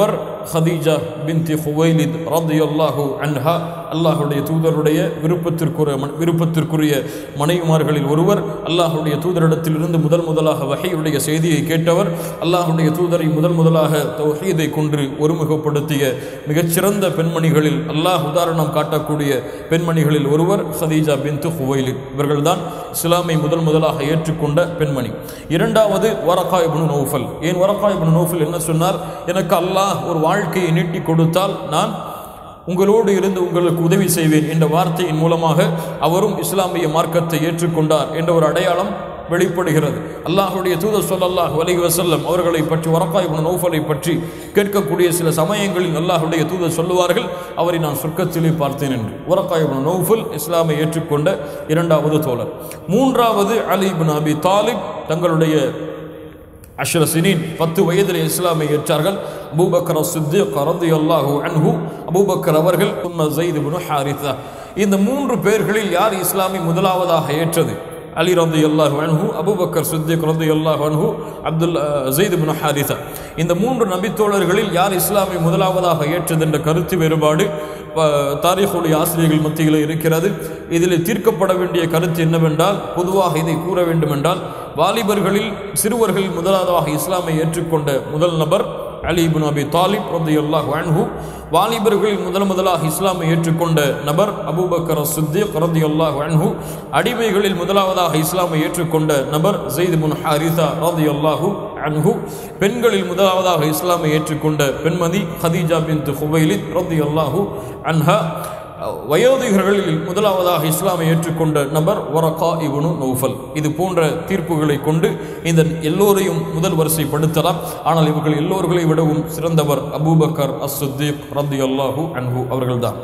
ஹதீஜா பின்தி ஹுவைலித் ரலியல்லாஹு அன்ஹா, அல்லாஹுடைய தூதருடைய விருப்பத்திற்குரிய விருப்பத்திற்குரிய மனைவிமார்களில் ஒருவர். அல்லாஹுடைய தூதரிடத்திலிருந்து முதல் முதலாக வஹீயுடைய செய்தியை கேட்டவர். அல்லாஹுடைய தூதரை முதல் முதலாக தௌஹீதை கொன்று ஒருமுகப்படுத்திய மிகச்சிறந்த பெண்மணிகளில் அல்லாஹ் உதாரணம் காட்டக்கூடிய பெண்மணிகளில் ஒருவர் ஹதீஜா பின்து ஹுவைலித். இவர்கள்தான் இஸ்லாமை முதல் முதலாக ஏற்றுக்கொண்ட பெண்மணி. இரண்டாவது வரகா இப்னு நௌஃபல். ஏன் வரகா இப்னு நௌஃபல் என்ன சொன்னார்? எனக்கு அல்லாஹ் ஒரு வாழ்க்கையை நீட்டி கொடுத்தால் நான் உங்களோடு இருந்து உங்களுக்கு உதவி செய்வேன் என்ற வார்த்தையின் மூலமாக அவரும் இஸ்லாமிய மார்க்கத்தை ஏற்றுக்கொண்டார் என்ற ஒரு அடையாளம் வெளிப்படுகிறது. அல்லாஹுடைய தூதர் ஸல்லல்லாஹு அலைஹி வஸல்லம் அவர்களை பற்றி, வரகா இப்னு நௌஃபலை பற்றி கேட்கக்கூடிய சில சமயங்களில் அல்லாஹுடைய தூதர் சொல்லுவார்கள், அவரை நான் சொர்க்கத்திலே பார்த்தேன் என்று. வரகா இப்னு நௌஃபல் இஸ்லாமை ஏற்றுக்கொண்ட இரண்டாவது தோழர். மூன்றாவது அலி இப்னு அபி தாலிப். தங்களுடைய அஷ்ர சினீன் பத்து வயதிலே இஸ்லாமை ஏற்றார்கள். அபூபக்கர் சித்திக் ரலியல்லாஹு அன்ஹு, அபூபக்கர் அவர்கள், சும்ம ஸைத் இப்னு ஹாரிஸா. இந்த மூன்று பேர்களில் யார் இஸ்லாமை முதலாவதாக ஏற்றது? அலி ரலியல்லாஹு அன்ஹு, அபூபக்கர் சித்திக் ரலியல்லாஹு அன்ஹு, அப்துல்லா ஸைத் இப்னு ஹாரிஸா. இந்த மூன்று நபித்தோழர்களில் யார் இஸ்லாமை முதலாவதாக ஏற்றது என்ற கருத்து வேறுபாடு தாரீഖுடைய ஆசிரியர்கள் மத்தியில் இருக்கிறது. இதில் தீர்க்கப்பட வேண்டிய கருத்து என்னவென்றால், பொதுவாக இதை கூற வேண்டுமென்றால், வாலிபர்களில் சிறுவர்கள் முதலாவதாக இஸ்லாமை ஏற்றுக்கொண்ட முதல் நபர் அலி இப்னு அபி தாலிப் ரலியல்லாஹு அன்ஹு. வாலிபர்களில் முதல் முதலாக இஸ்லாமை ஏற்றுக்கொண்ட நபர் அபூபக்கர் சித்திக் ரலியல்லாஹு அன்ஹு. அடிமைகளில் முதலாவதாக இஸ்லாமை ஏற்றுக்கொண்ட நபர் ஸைத் இப்னு ஹாரிஸா ரலியல்லாஹு அன்ஹு. பெண்களில் முதலாவதாக இஸ்லாமை ஏற்றுக்கொண்ட பெண்மதி ஹதீஜா பின்த் ஹுவைலித் ரலியல்லாஹு அன்ஹா. வயோதிகர்களில் முதலாவதாக இஸ்லாமை ஏற்றுக்கொண்ட நபர் வரகா இப்னு நௌஃபல். இது போன்ற தீர்ப்புகளை கொண்டு இந்த எல்லோரையும் முதல் வரிசைப்படுத்தலாம். ஆனால் இவர்கள் எல்லோர்களை விடவும் சிறந்தவர் அபூபக்கர் அஸ்-சித்தீக் ரலியல்லாஹு அன்ஹு அவர்கள்தான்.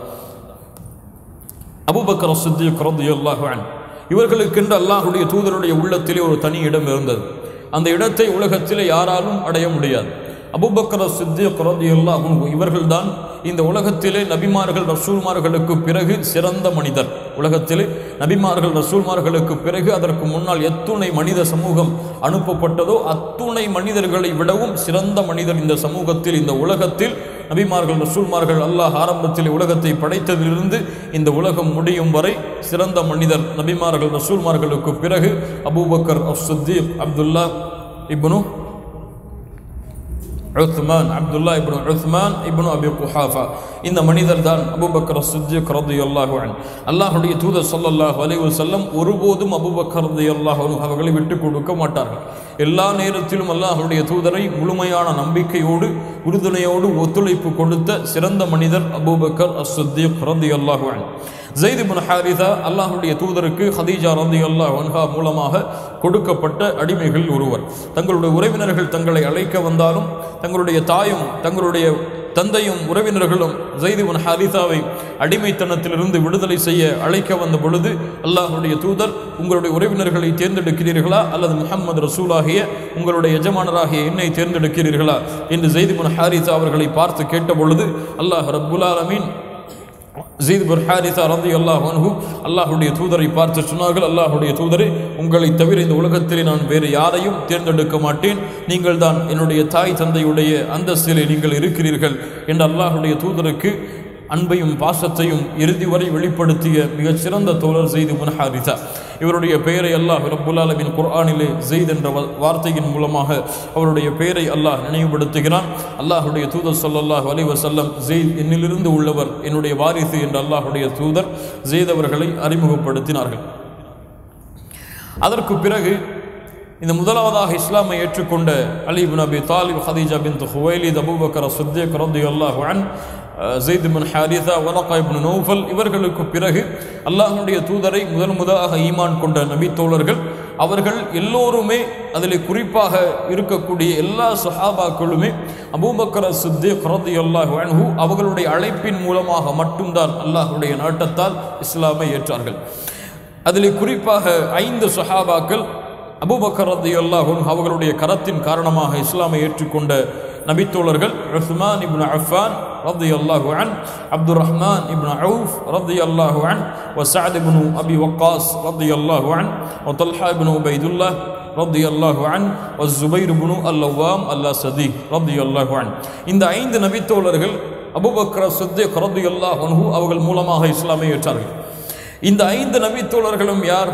அபூபக்கர் அஸ்-சித்தீக் ரலியல்லாஹு அன்ஹு இவர்களுக்கென்று அல்லாஹுடைய தூதருடைய உள்ளத்திலே ஒரு தனி இடம் இருந்தது. அந்த இடத்தை உலகத்திலே யாராலும் அடைய முடியாது. அபூபக்கர் சித்திக் ரலியல்லாஹு அன்ஹு இவர்கள்தான் இந்த உலகத்திலே நபிமார்கள் ரசூல்மார்களுக்கு பிறகு சிறந்த மனிதர். உலகத்திலே நபிமார்கள் ரசூல்மார்களுக்கு பிறகு அதற்கு முன்னால் எத்துணை மனித சமூகம் அனுப்பப்பட்டதோ அத்துணை மனிதர்களை விடவும் சிறந்த மனிதர் இந்த சமூகத்தில், இந்த உலகத்தில். நபிமார்கள் ரசூல்மார்கள் அல்லாஹ் ஆரம்பத்தில் உலகத்தை படைத்ததிலிருந்து இந்த உலகம் முடியும் வரை சிறந்த மனிதர் நபிமார்கள் ரசூல்மார்களுக்கு பிறகு அபூபக்கர் அஸ்-சித்தீக் அப்துல்லா இப்னு உஸ்மான் அப்துல்லா இப்னு உஸ்மான் இப்னு அபி குஹாஃபா. இந்த மனிதர் தான் அபூபக்கர் சித்திக் ரலியல்லாஹு அன்ஹு. அல்லாஹ்வுடைய தூதர் ஸல்லல்லாஹு அலைஹி வஸல்லம் ஒருபோதும் அபூபக்கர் ரலியல்லாஹு அன்ஹு அவர்களை விட்டு கொடுக்க மாட்டார்கள். எல்லா நேரத்திலும் அல்லாஹ்வுடைய தூதரை முழுமையான நம்பிக்கையோடு உறுதுணையோடு ஒத்துழைப்பு கொடுத்த சிறந்த மனிதர் அபூபக்கர் அஸ்-சித்தீக் ரலியல்லாஹு அன்ஹு. ஸைத் இப்னு ஹாரிஸா அல்லாஹ்வுடைய தூதருக்கு ஹதீஜா ரலியல்லாஹு அன்ஹா மூலமாக கொடுக்கப்பட்ட அடிமைகள் ஒருவர். தங்களுடைய உறவினர்கள் தங்களை அழைக்க வந்தாலும் தங்களுடைய தாயும் தங்களுடைய தந்தையும் உறவினர்களும் ஸைத் இப்னு ஹாரிஸாவை அடிமைத்தனத்திலிருந்து விடுதலை செய்ய அழைக்க வந்த பொழுது அல்லாஹ்வுடைய தூதர், உங்களுடைய உறவினர்களை தேர்ந்தெடுக்கிறீர்களா அல்லது முஹம்மது ரசூலாகிய உங்களுடைய எஜமானராகிய என்னை தேர்ந்தெடுக்கிறீர்களா என்று ஸைத் இப்னு ஹாரிஸா அவர்களை பார்த்து கேட்ட பொழுது அல்லாஹ் ரப்புல் ஆலமீன் ஸைத் இப்னு ஹாரிஸா ரலியல்லாஹு அன்ஹு அல்லாஹ்வுடைய தூதரை பார்த்து சொன்னார்கள், அல்லாஹ்வுடைய தூதரை, உங்களை தவிர இந்த உலகத்திலே நான் வேறு யாரையும் தேர்ந்தெடுக்க மாட்டேன். நீங்கள் தான் என்னுடைய தாய் தந்தையுடைய அந்தஸ்திலே நீங்கள் இருக்கிறீர்கள் என்று அல்லாஹ்வுடைய தூதருக்கு அன்பையும் பாசத்தையும் இறுதி வரை வெளிப்படுத்திய மிகச்சிறந்த தோழர் ஸைத் இப்னு ஹாரிஸா. இவருடைய பெயரை அல்லாஹ் ரப்புல் ஆலமீன் குர்ஆனிலே ஸைத் என்ற வார்த்தையின் மூலமாக அவருடைய பெயரை அல்லாஹ் நினைவுபடுத்துகிறான். அல்லாஹ்வுடைய தூதர் ஸல்லல்லாஹு அலைஹி வஸல்லம் ஸைத் என்னிலிருந்து உள்ளவர், என்னுடைய வாரிசு என்று அல்லாஹ்வுடைய தூதர் ஸைத் அவர்களை அறிமுகப்படுத்தினார்கள். அதற்கு பிறகு இந்த முதலாவதாக இஸ்லாமை ஏற்றுக்கொண்ட அலி இப்னு அபி தாலிப், ஹதீஜா பின்த் ஹுவைலித், அபூபக்கர் சித்திக் ரலியல்லாஹு அன்ஹு, ஸைத் இப்னு ஹாரிஸா, வரகா இப்னு நௌஃபல் இவர்களுக்கு பிறகு அல்லாஹ்வுடைய தூதரை முதல் முதலாக ஈமான் கொண்ட நபி தோழர்கள் அவர்கள் எல்லோருமே, அதில் குறிப்பாக இருக்கக்கூடிய எல்லா சஹாபாக்களுமே அபூபக்கர் சித்திக் ரலியல்லாஹு அன்ஹு அவர்களுடைய அழைப்பின் மூலமாக மட்டும்தான் அல்லாஹ்வுடைய நாட்டத்தால் இஸ்லாமை ஏற்றார்கள். அதில் குறிப்பாக ஐந்து சஹாபாக்கள் அபூபக்கர் ரலியல்லாஹு அன்ஹு அவர்களுடைய கரத்தின் காரணமாக இஸ்லாமை ஏற்றுக்கொண்ட நபித்தோழர்கள் உஸ்மான் இப்னு அஃபான் ரலியல்லாஹு அன்ஹு, அப்துர் ரஹ்மான் இப்னு அவுஃப் ரலியல்லாஹு அன்ஹு, வ ஸஅத் இப்னு அபி வக்காஸ் ரலியல்லாஹு அன்ஹு, வ தல்ஹா இப்னு உபைதுல்லாஹ் ரலியல்லாஹு அன்ஹு வஸ்ஸுபைர் இப்னு அல்-அவ்வாம் அல்-அஸதி ரலியல்லாஹு அன்ஹு. இந்த ஐந்து நபித்தோழர்கள் அபூபக்கர் சித்திக் ரலியல்லாஹு அன்ஹு அவர்கள் மூலமாக இஸ்லாமை ஏற்றார்கள். இந்த ஐந்து நபித்தோழர்களும் யார்?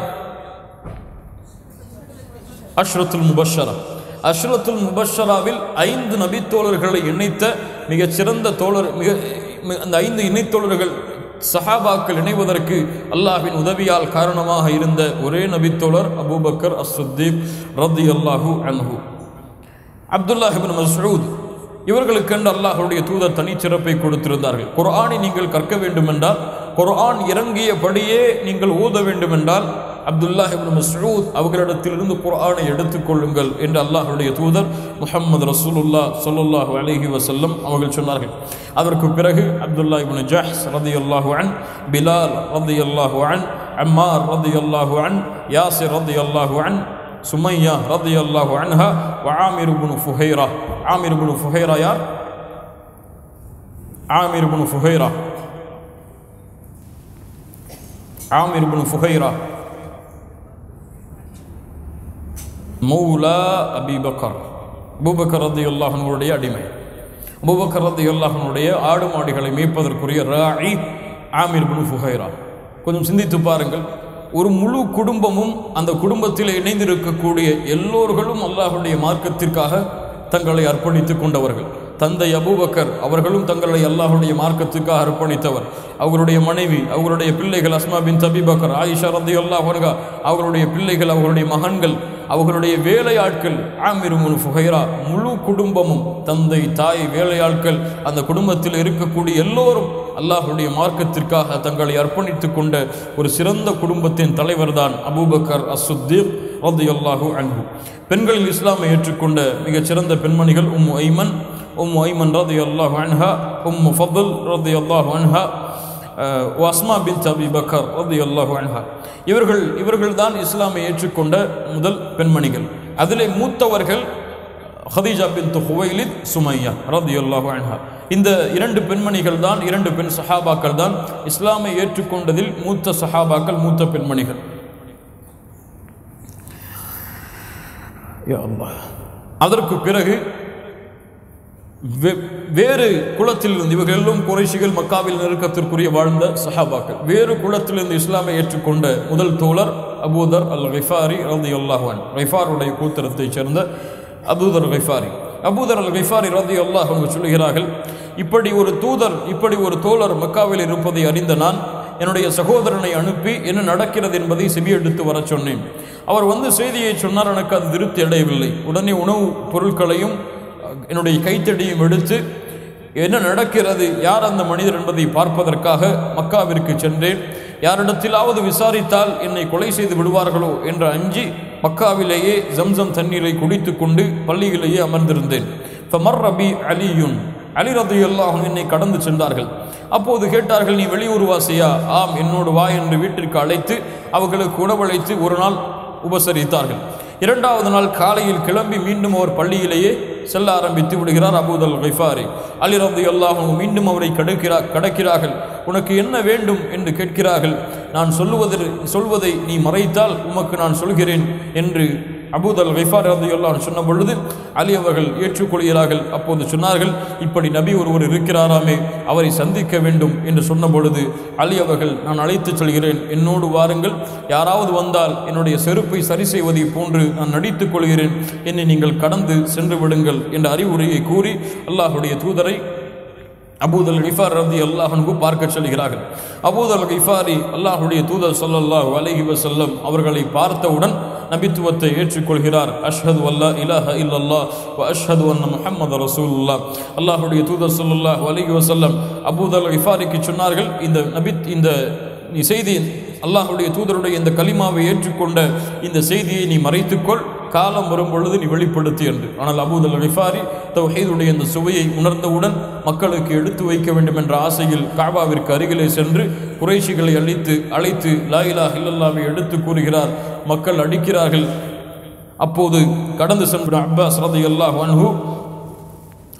அஷ்ரத்துல் முபஷ்ஷரா. அஷ்ரத்துல் முபஷ்ஷராவில் ஐந்து நபித்தோழர்களை இணைத்த மிகச் சிறந்த தோழர், மிக அந்த ஐந்து இணைத்தோழர்கள் சஹாபாக்கள் இணைவதற்கு அல்லாஹ்வின் உதவியால் காரணமாக இருந்த ஒரே நபித்தோழர் அபூபக்கர் அஸ்-சித்தீக் ரலியல்லாஹு அன்ஹு. அப்துல்லாஹ் இப்னு மஸ்ஊத் இவர்களுக்கென்று அல்லாஹ்வுடைய தூதர் தனிச்சிறப்பை கொடுத்திருந்தார்கள். குர்ஆனை நீங்கள் கற்க வேண்டும் என்றால், குர்ஆன் இறங்கியபடியே நீங்கள் ஓத வேண்டும் என்றால் அப்துல்லாஹ் இப்னு மஸ்ஊத் அவர்களிடத்திலிருந்து குர்ஆனை எடுத்துக்கொள்ளுங்கள் என்று அல்லாஹ்வுடைய தூதர் முஹம்மது ரசூலுல்லாஹ் ஸல்லல்லாஹு அலைஹி வஸல்லம் அவர்கள் சொன்னார்கள். அதற்கு பிறகு அப்துல்லாஹ் இப்னு ஜஹ்ஷ் ரலியல்லாஹு அன்ஹு, பிலால் ரலியல்லாஹு அன்ஹு, அம்மார் ரலியல்லாஹு அன்ஹு, யாசிர் ரலியல்லாஹு அன்ஹு, சுமையா ரலியல்லாஹு அன்ஹா, வஆமிர் இப்னு ஃபுஹைரா. ஆமிர் இப்னு ஃபுஹைரா யார்? ஆமிர் இப்னு ஃபுஹைரா ஆமிர் இப்னு ஃபுஹைரா மௌலா அபீபக்கர், அபூபக்கர் ரலியல்லாஹு அன்ஹுடைய அடிமை. அபூபக்கர் ரலியல்லாஹு அன்ஹுடைய ஆடு மாடுகளை மேய்ப்பதற்குரிய ராஇ ஆமிர் இப்னு ஃபுஹைரா. கொஞ்சம் சிந்தித்து பாருங்கள், ஒரு முழு குடும்பமும் அந்த குடும்பத்தில் இணைந்திருக்கக்கூடிய எல்லோர்களும் அல்லாஹ்வுடைய மார்க்கத்திற்காக தங்களை அர்ப்பணித்துக் கொண்டவர்கள். தந்தை அபூபக்கர் அவர்களும் தங்களை அல்லாஹ்வுடைய மார்க்கத்துக்காக அர்ப்பணித்தவர். அவர்களுடைய மனைவி, அவர்களுடைய பிள்ளைகள் Asma bint Abi Bakr, Aisha ரலியல்லாஹு அன்ஹா அவர்களுடைய பிள்ளைகள், அவர்களுடைய மகன்கள், அவர்களுடைய வேலையாட்கள் ஆமிர் இப்னு ஃபுஹைரா, முழு குடும்பமும் தந்தை, தாய், வேலையாட்கள், அந்த குடும்பத்தில் இருக்கக்கூடிய எல்லோரும் அல்லாஹ்வுடைய மார்க்கத்திற்காக தங்களை அர்ப்பணித்துக் கொண்ட ஒரு சிறந்த குடும்பத்தின் தலைவர் தான் அபூபக்கர் அஸ்-சித்தீக் ரலியல்லாஹு அன்ஹு. பெண்களில் இஸ்லாமை ஏற்றுக்கொண்ட மிகச் சிறந்த பெண்மணிகள் உம்மு ஐமன், உம்மு ஐமன் ரலியல்லாஹு அன்ஹா, உம்மு ஃபضல் ரலியல்லாஹு அன்ஹா, அஸ்மா பின்த் அபீ பக்கர் ரலியல்லாஹு அன்ஹா. இவர்கள் இவர்கள் தான் இஸ்லாமை ஏற்றுக்கொண்ட முதல் பெண்மணிகள். அதிலே மூத்தவர்கள் ஹதீஜா பின்த் ஹுவைலித், சுமையா ரலியல்லாஹு அன்ஹா. இந்த இரண்டு பெண்மணிகள் தான், இரண்டு பெண் சஹாபாக்கள் தான் இஸ்லாமை ஏற்றுக்கொண்டதில் மூத்த சஹாபாக்கள், மூத்த பெண்மணிகள். யா அல்லாஹ். அதற்கு பிறகு வேறு குலத்திலிருந்து, இவர்கள் எல்லாம் குறைஷிகள், மக்காவில் நெருக்கத்திற்குரிய வாழ்ந்த சஹாபாக்கள், வேறு குலத்திலிருந்து இஸ்லாமை ஏற்றுக்கொண்ட முதல் தோழர் அபூதர் அல் கிஃபாரி ரலியல்லாஹு அன்ஹு. கிஃபாருடைய கூத்திரத்தைச் சேர்ந்த அபூதர் கிஃபாரி. அபூதர் அல் கிஃபாரி ரலியல்லாஹு அன்ஹு சொல்கிறார்கள், இப்படி ஒரு தூதர், இப்படி ஒரு தோழர் மக்காவில் இருப்பதை அறிந்த நான் என்னுடைய சகோதரனை அனுப்பி என்ன நடக்கிறது என்பதை செவியெடுத்து வர சொன்னேன். அவர் வந்து செய்தியை சொன்னார். எனக்கு அது திருப்தி அடையவில்லை. உடனே உணவுப் பொருட்களையும் என்னுடைய கைத்தடியும் எடுத்து என்ன நடக்கிறது, யார் அந்த மனிதர் என்பதை பார்ப்பதற்காக மக்காவிற்கு சென்றேன். யாரிடத்திலாவது விசாரித்தால் என்னை கொலை செய்து விடுவார்களோ என்ற அஞ்சி மக்காவிலேயே ஜம்சம் தண்ணீரை குடித்து கொண்டு பள்ளியிலேயே அமர்ந்திருந்தேன். ஃபமர் ரபி அலியுன், அலி ரலியல்லாஹு அன்ஹு என்னை கடந்து சென்றார்கள். அப்போது கேட்டார்கள், நீ வெளியூர்வாசியா? ஆம், என்னோடு வா என்று வீட்டிற்கு அழைத்து அவர்களுக்கு உணவளித்து ஒரு நாள் உபசரித்தார்கள். இரண்டாவது நாள் காலையில் கிளம்பி மீண்டும் அவர் பள்ளியிலேயே செல்ல ஆரம்பித்து விடுகிறார் அபூதர் கிஃபாரி. அலி ரலியல்லாஹு அன்ஹு மீண்டும் அவரை கடக்கிறார் கடக்கிறார்கள் உனக்கு என்ன வேண்டும் என்று கேட்கிறார்கள். நான் சொல்லுவதை சொல்வதை நீ மறைத்தால் உமக்கு நான் சொல்கிறேன் என்று அபூதர் கிஃபாரி ரலியல்லாஹு அன்ஹு சொன்ன பொழுது அலி அவர்கள் ஏற்றுக்கொள்கிறார்கள். அப்போது சொன்னார்கள், இப்படி நபி ஒருவர் இருக்கிறாராமே, அவரை சந்திக்க வேண்டும் என்று சொன்ன பொழுது அலி அவர்கள், நான் அழைத்து சொல்கிறேன், என்னோடு வாருங்கள், யாராவது வந்தால் என்னுடைய செருப்பை சரி செய்வதை போன்று நான் நடித்துக் கொள்கிறேன், என்னை நீங்கள் கடந்து சென்று விடுங்கள் என்ற அறிவுரையை கூறி அல்லாஹ்வுடைய தூதரை அபூதர் கிஃபாரி ரலியல்லாஹு அன்ஹு பார்க்க சொல்கிறார்கள். அபூதர் கிஃபாரி அல்லாஹ்வுடைய தூதர் ஸல்லல்லாஹு அலைஹி வஸல்லம் அவர்களை பார்த்தவுடன் நபித்துவத்தை ஏற்றுக்கொள்கிறார். அஷ்ஹது அல்லா இலாஹ இல்லல்லாஹ் வ அஷ்ஹது அன்ன முஹம்மது ரசூலுல்லாஹ். அல்லாஹ்வுடைய தூதர் ஸல்லல்லாஹு அலைஹி வஸல்லம் அபூதர் கிஃபாரிக்கு சொன்னார்கள், இந்த நபி இந்த நீ செய்தி அல்லாஹ்வுடைய தூதருடைய இந்த கலிமாவை ஏற்றுக்கொண்ட இந்த செய்தியை நீ மறைத்துக்கொள், காலம் வரும் பொழுது நீ வெளிப்படுத்தி என்று. ஆனால் அபூதர் கிஃபாரி தௌஹீதுடைய இந்த சுவையை உணர்ந்தவுடன் மக்களுக்கு எடுத்து வைக்க வேண்டும் என்ற ஆசையில் காபாவிற்கு அருகிலே சென்று குறைஷிகளை அழைத்து அழைத்து லா இலாஹ இல்லல்லாஹ்வை எடுத்து கூறுகிறார். மக்கள் அடிக்கிறார்கள். அப்போது கடந்து சென்ற அப்பாஸ் ரலியல்லாஹு அன்ஹு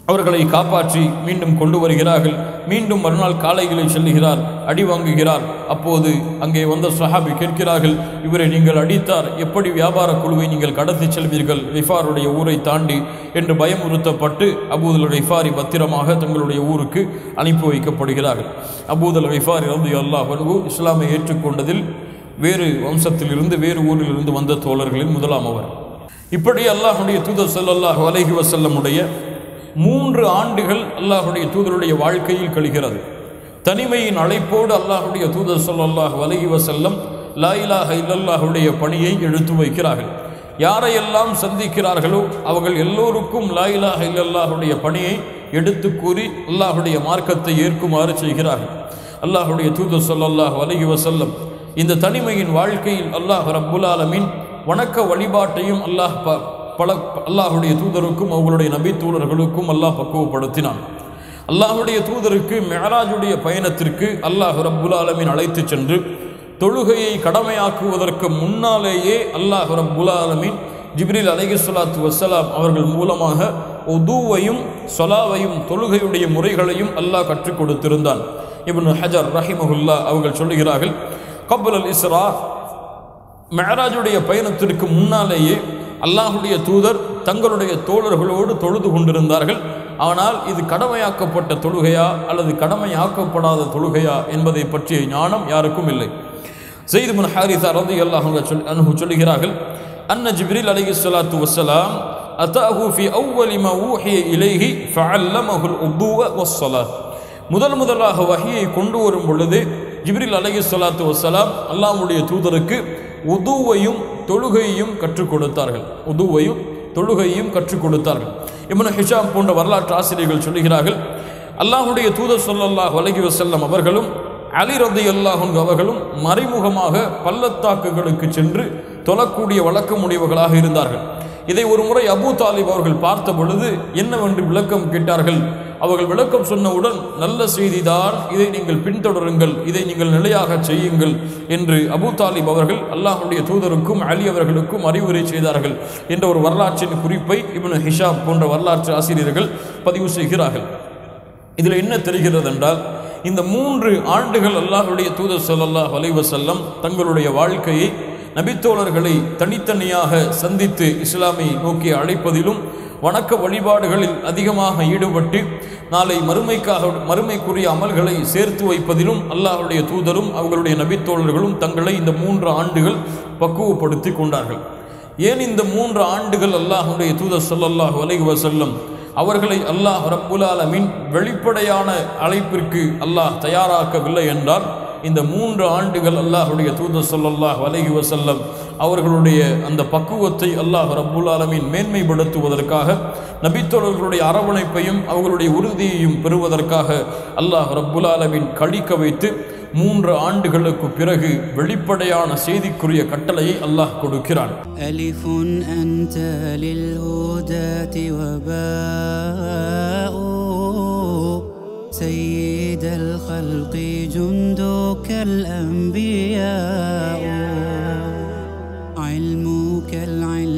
அவர்களை காப்பாற்றி மீண்டும் கொண்டு வருகிறார்கள். மீண்டும் மறுநாள் காலைகளை செல்லுகிறார், அடி வாங்குகிறார். அப்போது அங்கே வந்த சஹாபி கேட்கிறார்கள், இவரை நீங்கள் அடித்தார், எப்படி வியாபார குழுவை நீங்கள் கடத்தி செல்வீர்கள் ரிஃபாருடைய ஊரை தாண்டி என்று பயமுறுத்தப்பட்டு அபூதல் ரிஃபாரி பத்திரமாக தங்களுடைய ஊருக்கு அனுப்பி வைக்கப்படுகிறார்கள். அபூதல் ரிஃபாரி ரலியல்லாஹு அன்ஹு இஸ்லாமை ஏற்றுக்கொண்டதில் வேறு வம்சத்திலிருந்து வேறு ஊரிலிருந்து வந்த தோழர்களில் முதலாம் அவர். இப்படி அல்லாஹுடைய தூதர் ஸல்லல்லாஹு அலைஹி வஸல்லமுடைய மூன்று ஆண்டுகள் அல்லாஹுடைய தூதருடைய வாழ்க்கையில் கழிகிறது. தனிமையின் அழைப்போடு அல்லாஹுடைய தூதர் ஸல்லல்லாஹு அலைஹி வஸல்லம் லா இலாஹ இல்லல்லாஹுடைய பணியை எடுத்து வைக்கிறார்கள். யாரையெல்லாம் சந்திக்கிறார்களோ அவர்கள் எல்லோருக்கும் லா இலாஹ இல்லல்லாஹுடைய பணியை எடுத்து கூறி அல்லாஹுடைய மார்க்கத்தை ஏற்குமாறு செய்கிறார்கள். அல்லாஹுடைய தூதர் ஸல்லல்லாஹு அலைஹி வஸல்லம் இந்த தனிமையின் வாழ்க்கையில் அல்லாஹ் ரப்புல் ஆலமீன் வணக்க வழிபாட்டையும் அல்லாஹ் பல அல்லாஹுடைய தூதருக்கும் அவர்களுடைய நபி தூதர்களுக்கும் அல்லாஹ் பக்குவப்படுத்தினான். அல்லாஹுடைய தூதருக்கு மிஅராஜுடைய பயணத்திற்கு அல்லாஹ் ரப்புல் ஆலமீன் அழைத்து சென்று தொழுகையை கடமையாக்குவதற்கு முன்னாலேயே அல்லாஹ் ரப்புல் ஆலமீன் ஜிப்ரீல் அலைஹிஸ்ஸலாத்து வஸ்ஸலாம் அவர்கள் மூலமாக உதுவையும் ஸலாவையும் தொழுகையுடைய முறைகளையும் அல்லாஹ் கற்றுக் கொடுத்திருந்தான். இப்னு ஹஜர் ரஹிமஹுல்லாஹ் அவர்கள் சொல்லுகிறார்கள், கப்ல அல் இஸ்ரா மிஅராஜுடைய பயணத்திற்கு முன்னாலேயே அல்லாஹுடைய தூதர் தங்களுடைய தோழர்களோடு தொழுது கொண்டிருந்தார்கள். ஆனால் இது கடமையாக்கப்பட்ட தொழுகையா அல்லது கடமையாக்கப்படாத தொழுகையா என்பதை பற்றிய ஞானம் யாருக்கும் இல்லை. ஸைத் இப்னு ஹாரிஸா ரலியல்லாஹு அன்ஹு சொல்லுகிறார்கள், அன்ன ஜிப்ரீல் அலைஹிஸ்ஸலாத்து வஸ்ஸலாம் அதாஹு ஃபி அவ்வலி மா ஊஹிய இலைஹி ஃபஅல்லமஹுல் உதுவ வஸ்ஸலாத். முதல் முதலாக வஹியை கொண்டு வரும் பொழுது ஜிப்ரீல் அலைஹிஸ்ஸலாத்து வஸ்ஸலாம் அல்லாஹ்வுடைய தூதருக்கு உதுவையும் தொழுகையையும் கற்றுக் கொடுத்தார்கள். உதுவையும் தொழுகையையும் கற்றுக் கொடுத்தார்கள். இப்னு ஹிஷாம் போன்ற வரலாற்று ஆசிரியர்கள் சொல்லுகிறார்கள், அல்லாஹுடைய தூதர் ஸல்லல்லாஹு அலைஹி வஸல்லம் அவர்களும் அலி ரலியல்லாஹு அன்ஹு அவர்களும் மறைமுகமாக பள்ளத்தாக்குகளுக்கு சென்று தொழக்கூடிய வழக்கமுடையவர்களாக இருந்தார்கள். இதை ஒரு முறை அபூ தாலிப் அவர்கள் பார்த்த பொழுது என்னவென்று விளக்கம் கேட்டார்கள். அவர்கள் விளக்கம் சொன்னவுடன், நல்ல செய்திதான், இதை நீங்கள் பின்தொடருங்கள், இதை நீங்கள் நிலையாக செய்யுங்கள் என்று அபூ தாலிப் அவர்கள் அல்லாஹுடைய தூதருக்கும் அலி அவர்களுக்கும் அறிவுரை செய்தார்கள் என்ற ஒரு வரலாற்றின் குறிப்பை இப்னு ஹிஷாம் போன்ற வரலாற்று ஆசிரியர்கள் பதிவு செய்கிறார்கள். இதில் என்ன தெரிகிறது என்றால், இந்த மூன்று ஆண்டுகள் அல்லாஹுடைய தூதர் ஸல்லல்லாஹு அலைஹி வஸல்லம் தங்களுடைய வாழ்க்கையை நபித்தோழர்களை தனித்தனியாக சந்தித்து இஸ்லாமை நோக்கி அழைப்பதிலும் வணக்க வழிபாடுகளில் அதிகமாக ஈடுபட்டு நாளை மறுமைக்காக மறுமைக்குரிய அமல்களை சேர்த்து வைப்பதிலும் அல்லாஹுடைய தூதரும் அவர்களுடைய நபித்தோழர்களும் தங்களை இந்த மூன்று ஆண்டுகள் பக்குவப்படுத்தி கொண்டார்கள். ஏன் இந்த மூன்று ஆண்டுகள் அல்லாஹுடைய தூதர் ஸல்லல்லாஹு அலைஹி வஸல்லம் அவர்களை அல்லாஹ் ரப்புல் ஆலமீன் வெளிப்படையான அழைப்பிற்கு அல்லாஹ் தயாராக்கவில்லை என்றால், இந்த மூன்று ஆண்டுகள் அல்லாஹுடைய தூதர் ஸல்லல்லாஹு அலைஹி வஸல்லம் அவர்களுடைய அந்த பக்குவத்தை அல்லாஹ் ரப்புல் ஆலமீன் மேன்மைப்படுத்துவதற்காக, நபித்தோழர்களுடைய அரவணைப்பையும் அவர்களுடைய உறுதியையும் பெறுவதற்காக அல்லாஹ் ரப்புல் ஆலமீன் கழிக்க வைத்து மூன்று ஆண்டுகளுக்கு பிறகு வெளிப்படையான செய்திக்குரிய கட்டளையை அல்லாஹ் கொடுக்கிறான். அலிஃபுன் அன்த லில்ஹுதாதி வபாஉ சய்யிதல் ஹல்கி ஜுந்துகல் அன்பியாஉ இல்முகல்